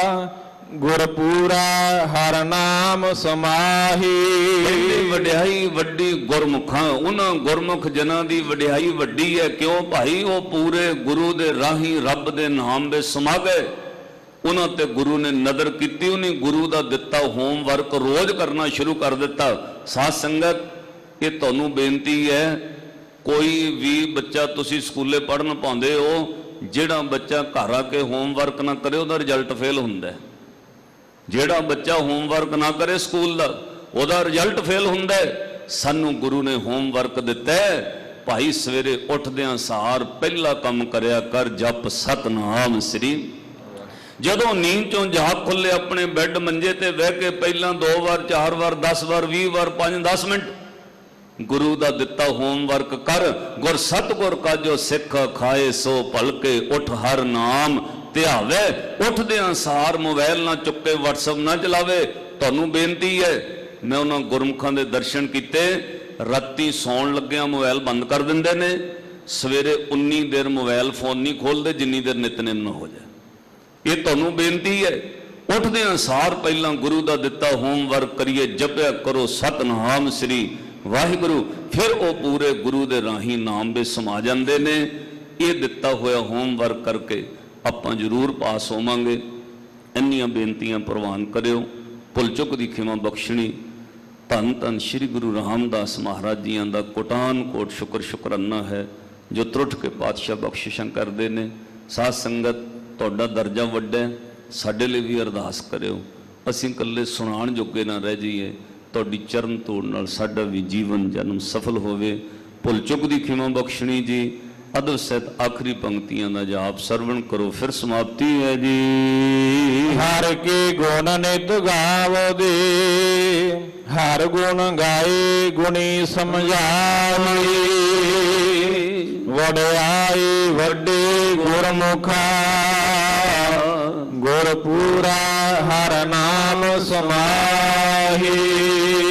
गुरपूरा हर नाम समाही। वडियाई वड्डी गुरमुखा, उन्हां गुरमुख जना दी वडियाई वड्डी है। क्यों भाई वो पूरे गुरु दे राही रब दे नाम दे समा गए। उन्हां ते गुरु ने नदर की, उन्हें गुरु का दिता होमवर्क रोज करना शुरू कर दिता। साध संगत ये तुहानू बेनती है, कोई भी बच्चा तुसी स्कूले पढ़न पाउंदे हो, जिहड़ा बच्चा घर आके होमवर्क ना करे उहदा रिजल्ट फेल हुंदा है। जिहड़ा बच्चा होमवर्क ना करे स्कूल का उहदा रिजल्ट फेल हुंदा है। सानू गुरु ने होमवर्क दिता है, भाई सवेरे उठदियां सार पहला काम करया कर जप सतनाम श्री। जदों नींद चों जाग खुले अपने बैड मंजे ते बह के पहला दो बार चार बार दस बार भी बार पांच दस मिनट गुरु का दिता होमवर्क कर। गुर सतगुर का जो सिख खाए सो भलके उठ हर नाम ध्यावे। उठदियां सार मोबाइल ना चुके व्हाट्सएप ना चलावे। तुहानू बेनती है, मैं उन्होंने गुरमुखां दे दर्शन किते, राती सौण लग्या मोबाइल बंद कर दिंदे ने, सवेरे उन्नी देर मोबाइल फोन नहीं खोलते जिन्नी देर नितनेम न हो जाए। ये तुहानू बेनती है, उठदियां सार पहला गुरु का दिता होमवर्क करिए, जपया करो सतनाम श्री वाहिगुरु। फिर वो पूरे गुरु दे राही नाम भी समा जाते ने। ये दिता होया होमवर्क करके आपां जरूर पास होवांगे। इन्नियां बेनतियां प्रवान करियो। भुल चुक दी खिमा बख्शणी। धन धन श्री गुरु रामदास महाराज जियां दा कोटान कोट शुक्र शुकराना है जो त्रुट के पातशाह बख्शिशां करते हैं। साध संगत तुहाडा दर्जा वड्डा है, साडे लई भी अरदास करियो। असीं कल्ले सुणाण जोगे ना रह जाइए। तुहाडी चरण धूड़ नाल साडा भी जीवन जन्म सफल होवे। भुल चुक दी खिमा बख्शणी जी। अदब सहित आखिरी पंक्तियां दा जाप सरवण करो, फिर समाप्ति है जी। हर के गुण नित गावो दे हर गुण गाए गुणी समझावे। ਵਡਿਆਈ ਵੱਡੀ ਗੁਰਮੁਖਾ ਗੁਰਪੂਰਾ ਹਰ ਨਾਮ ਸਮਾਹੀ।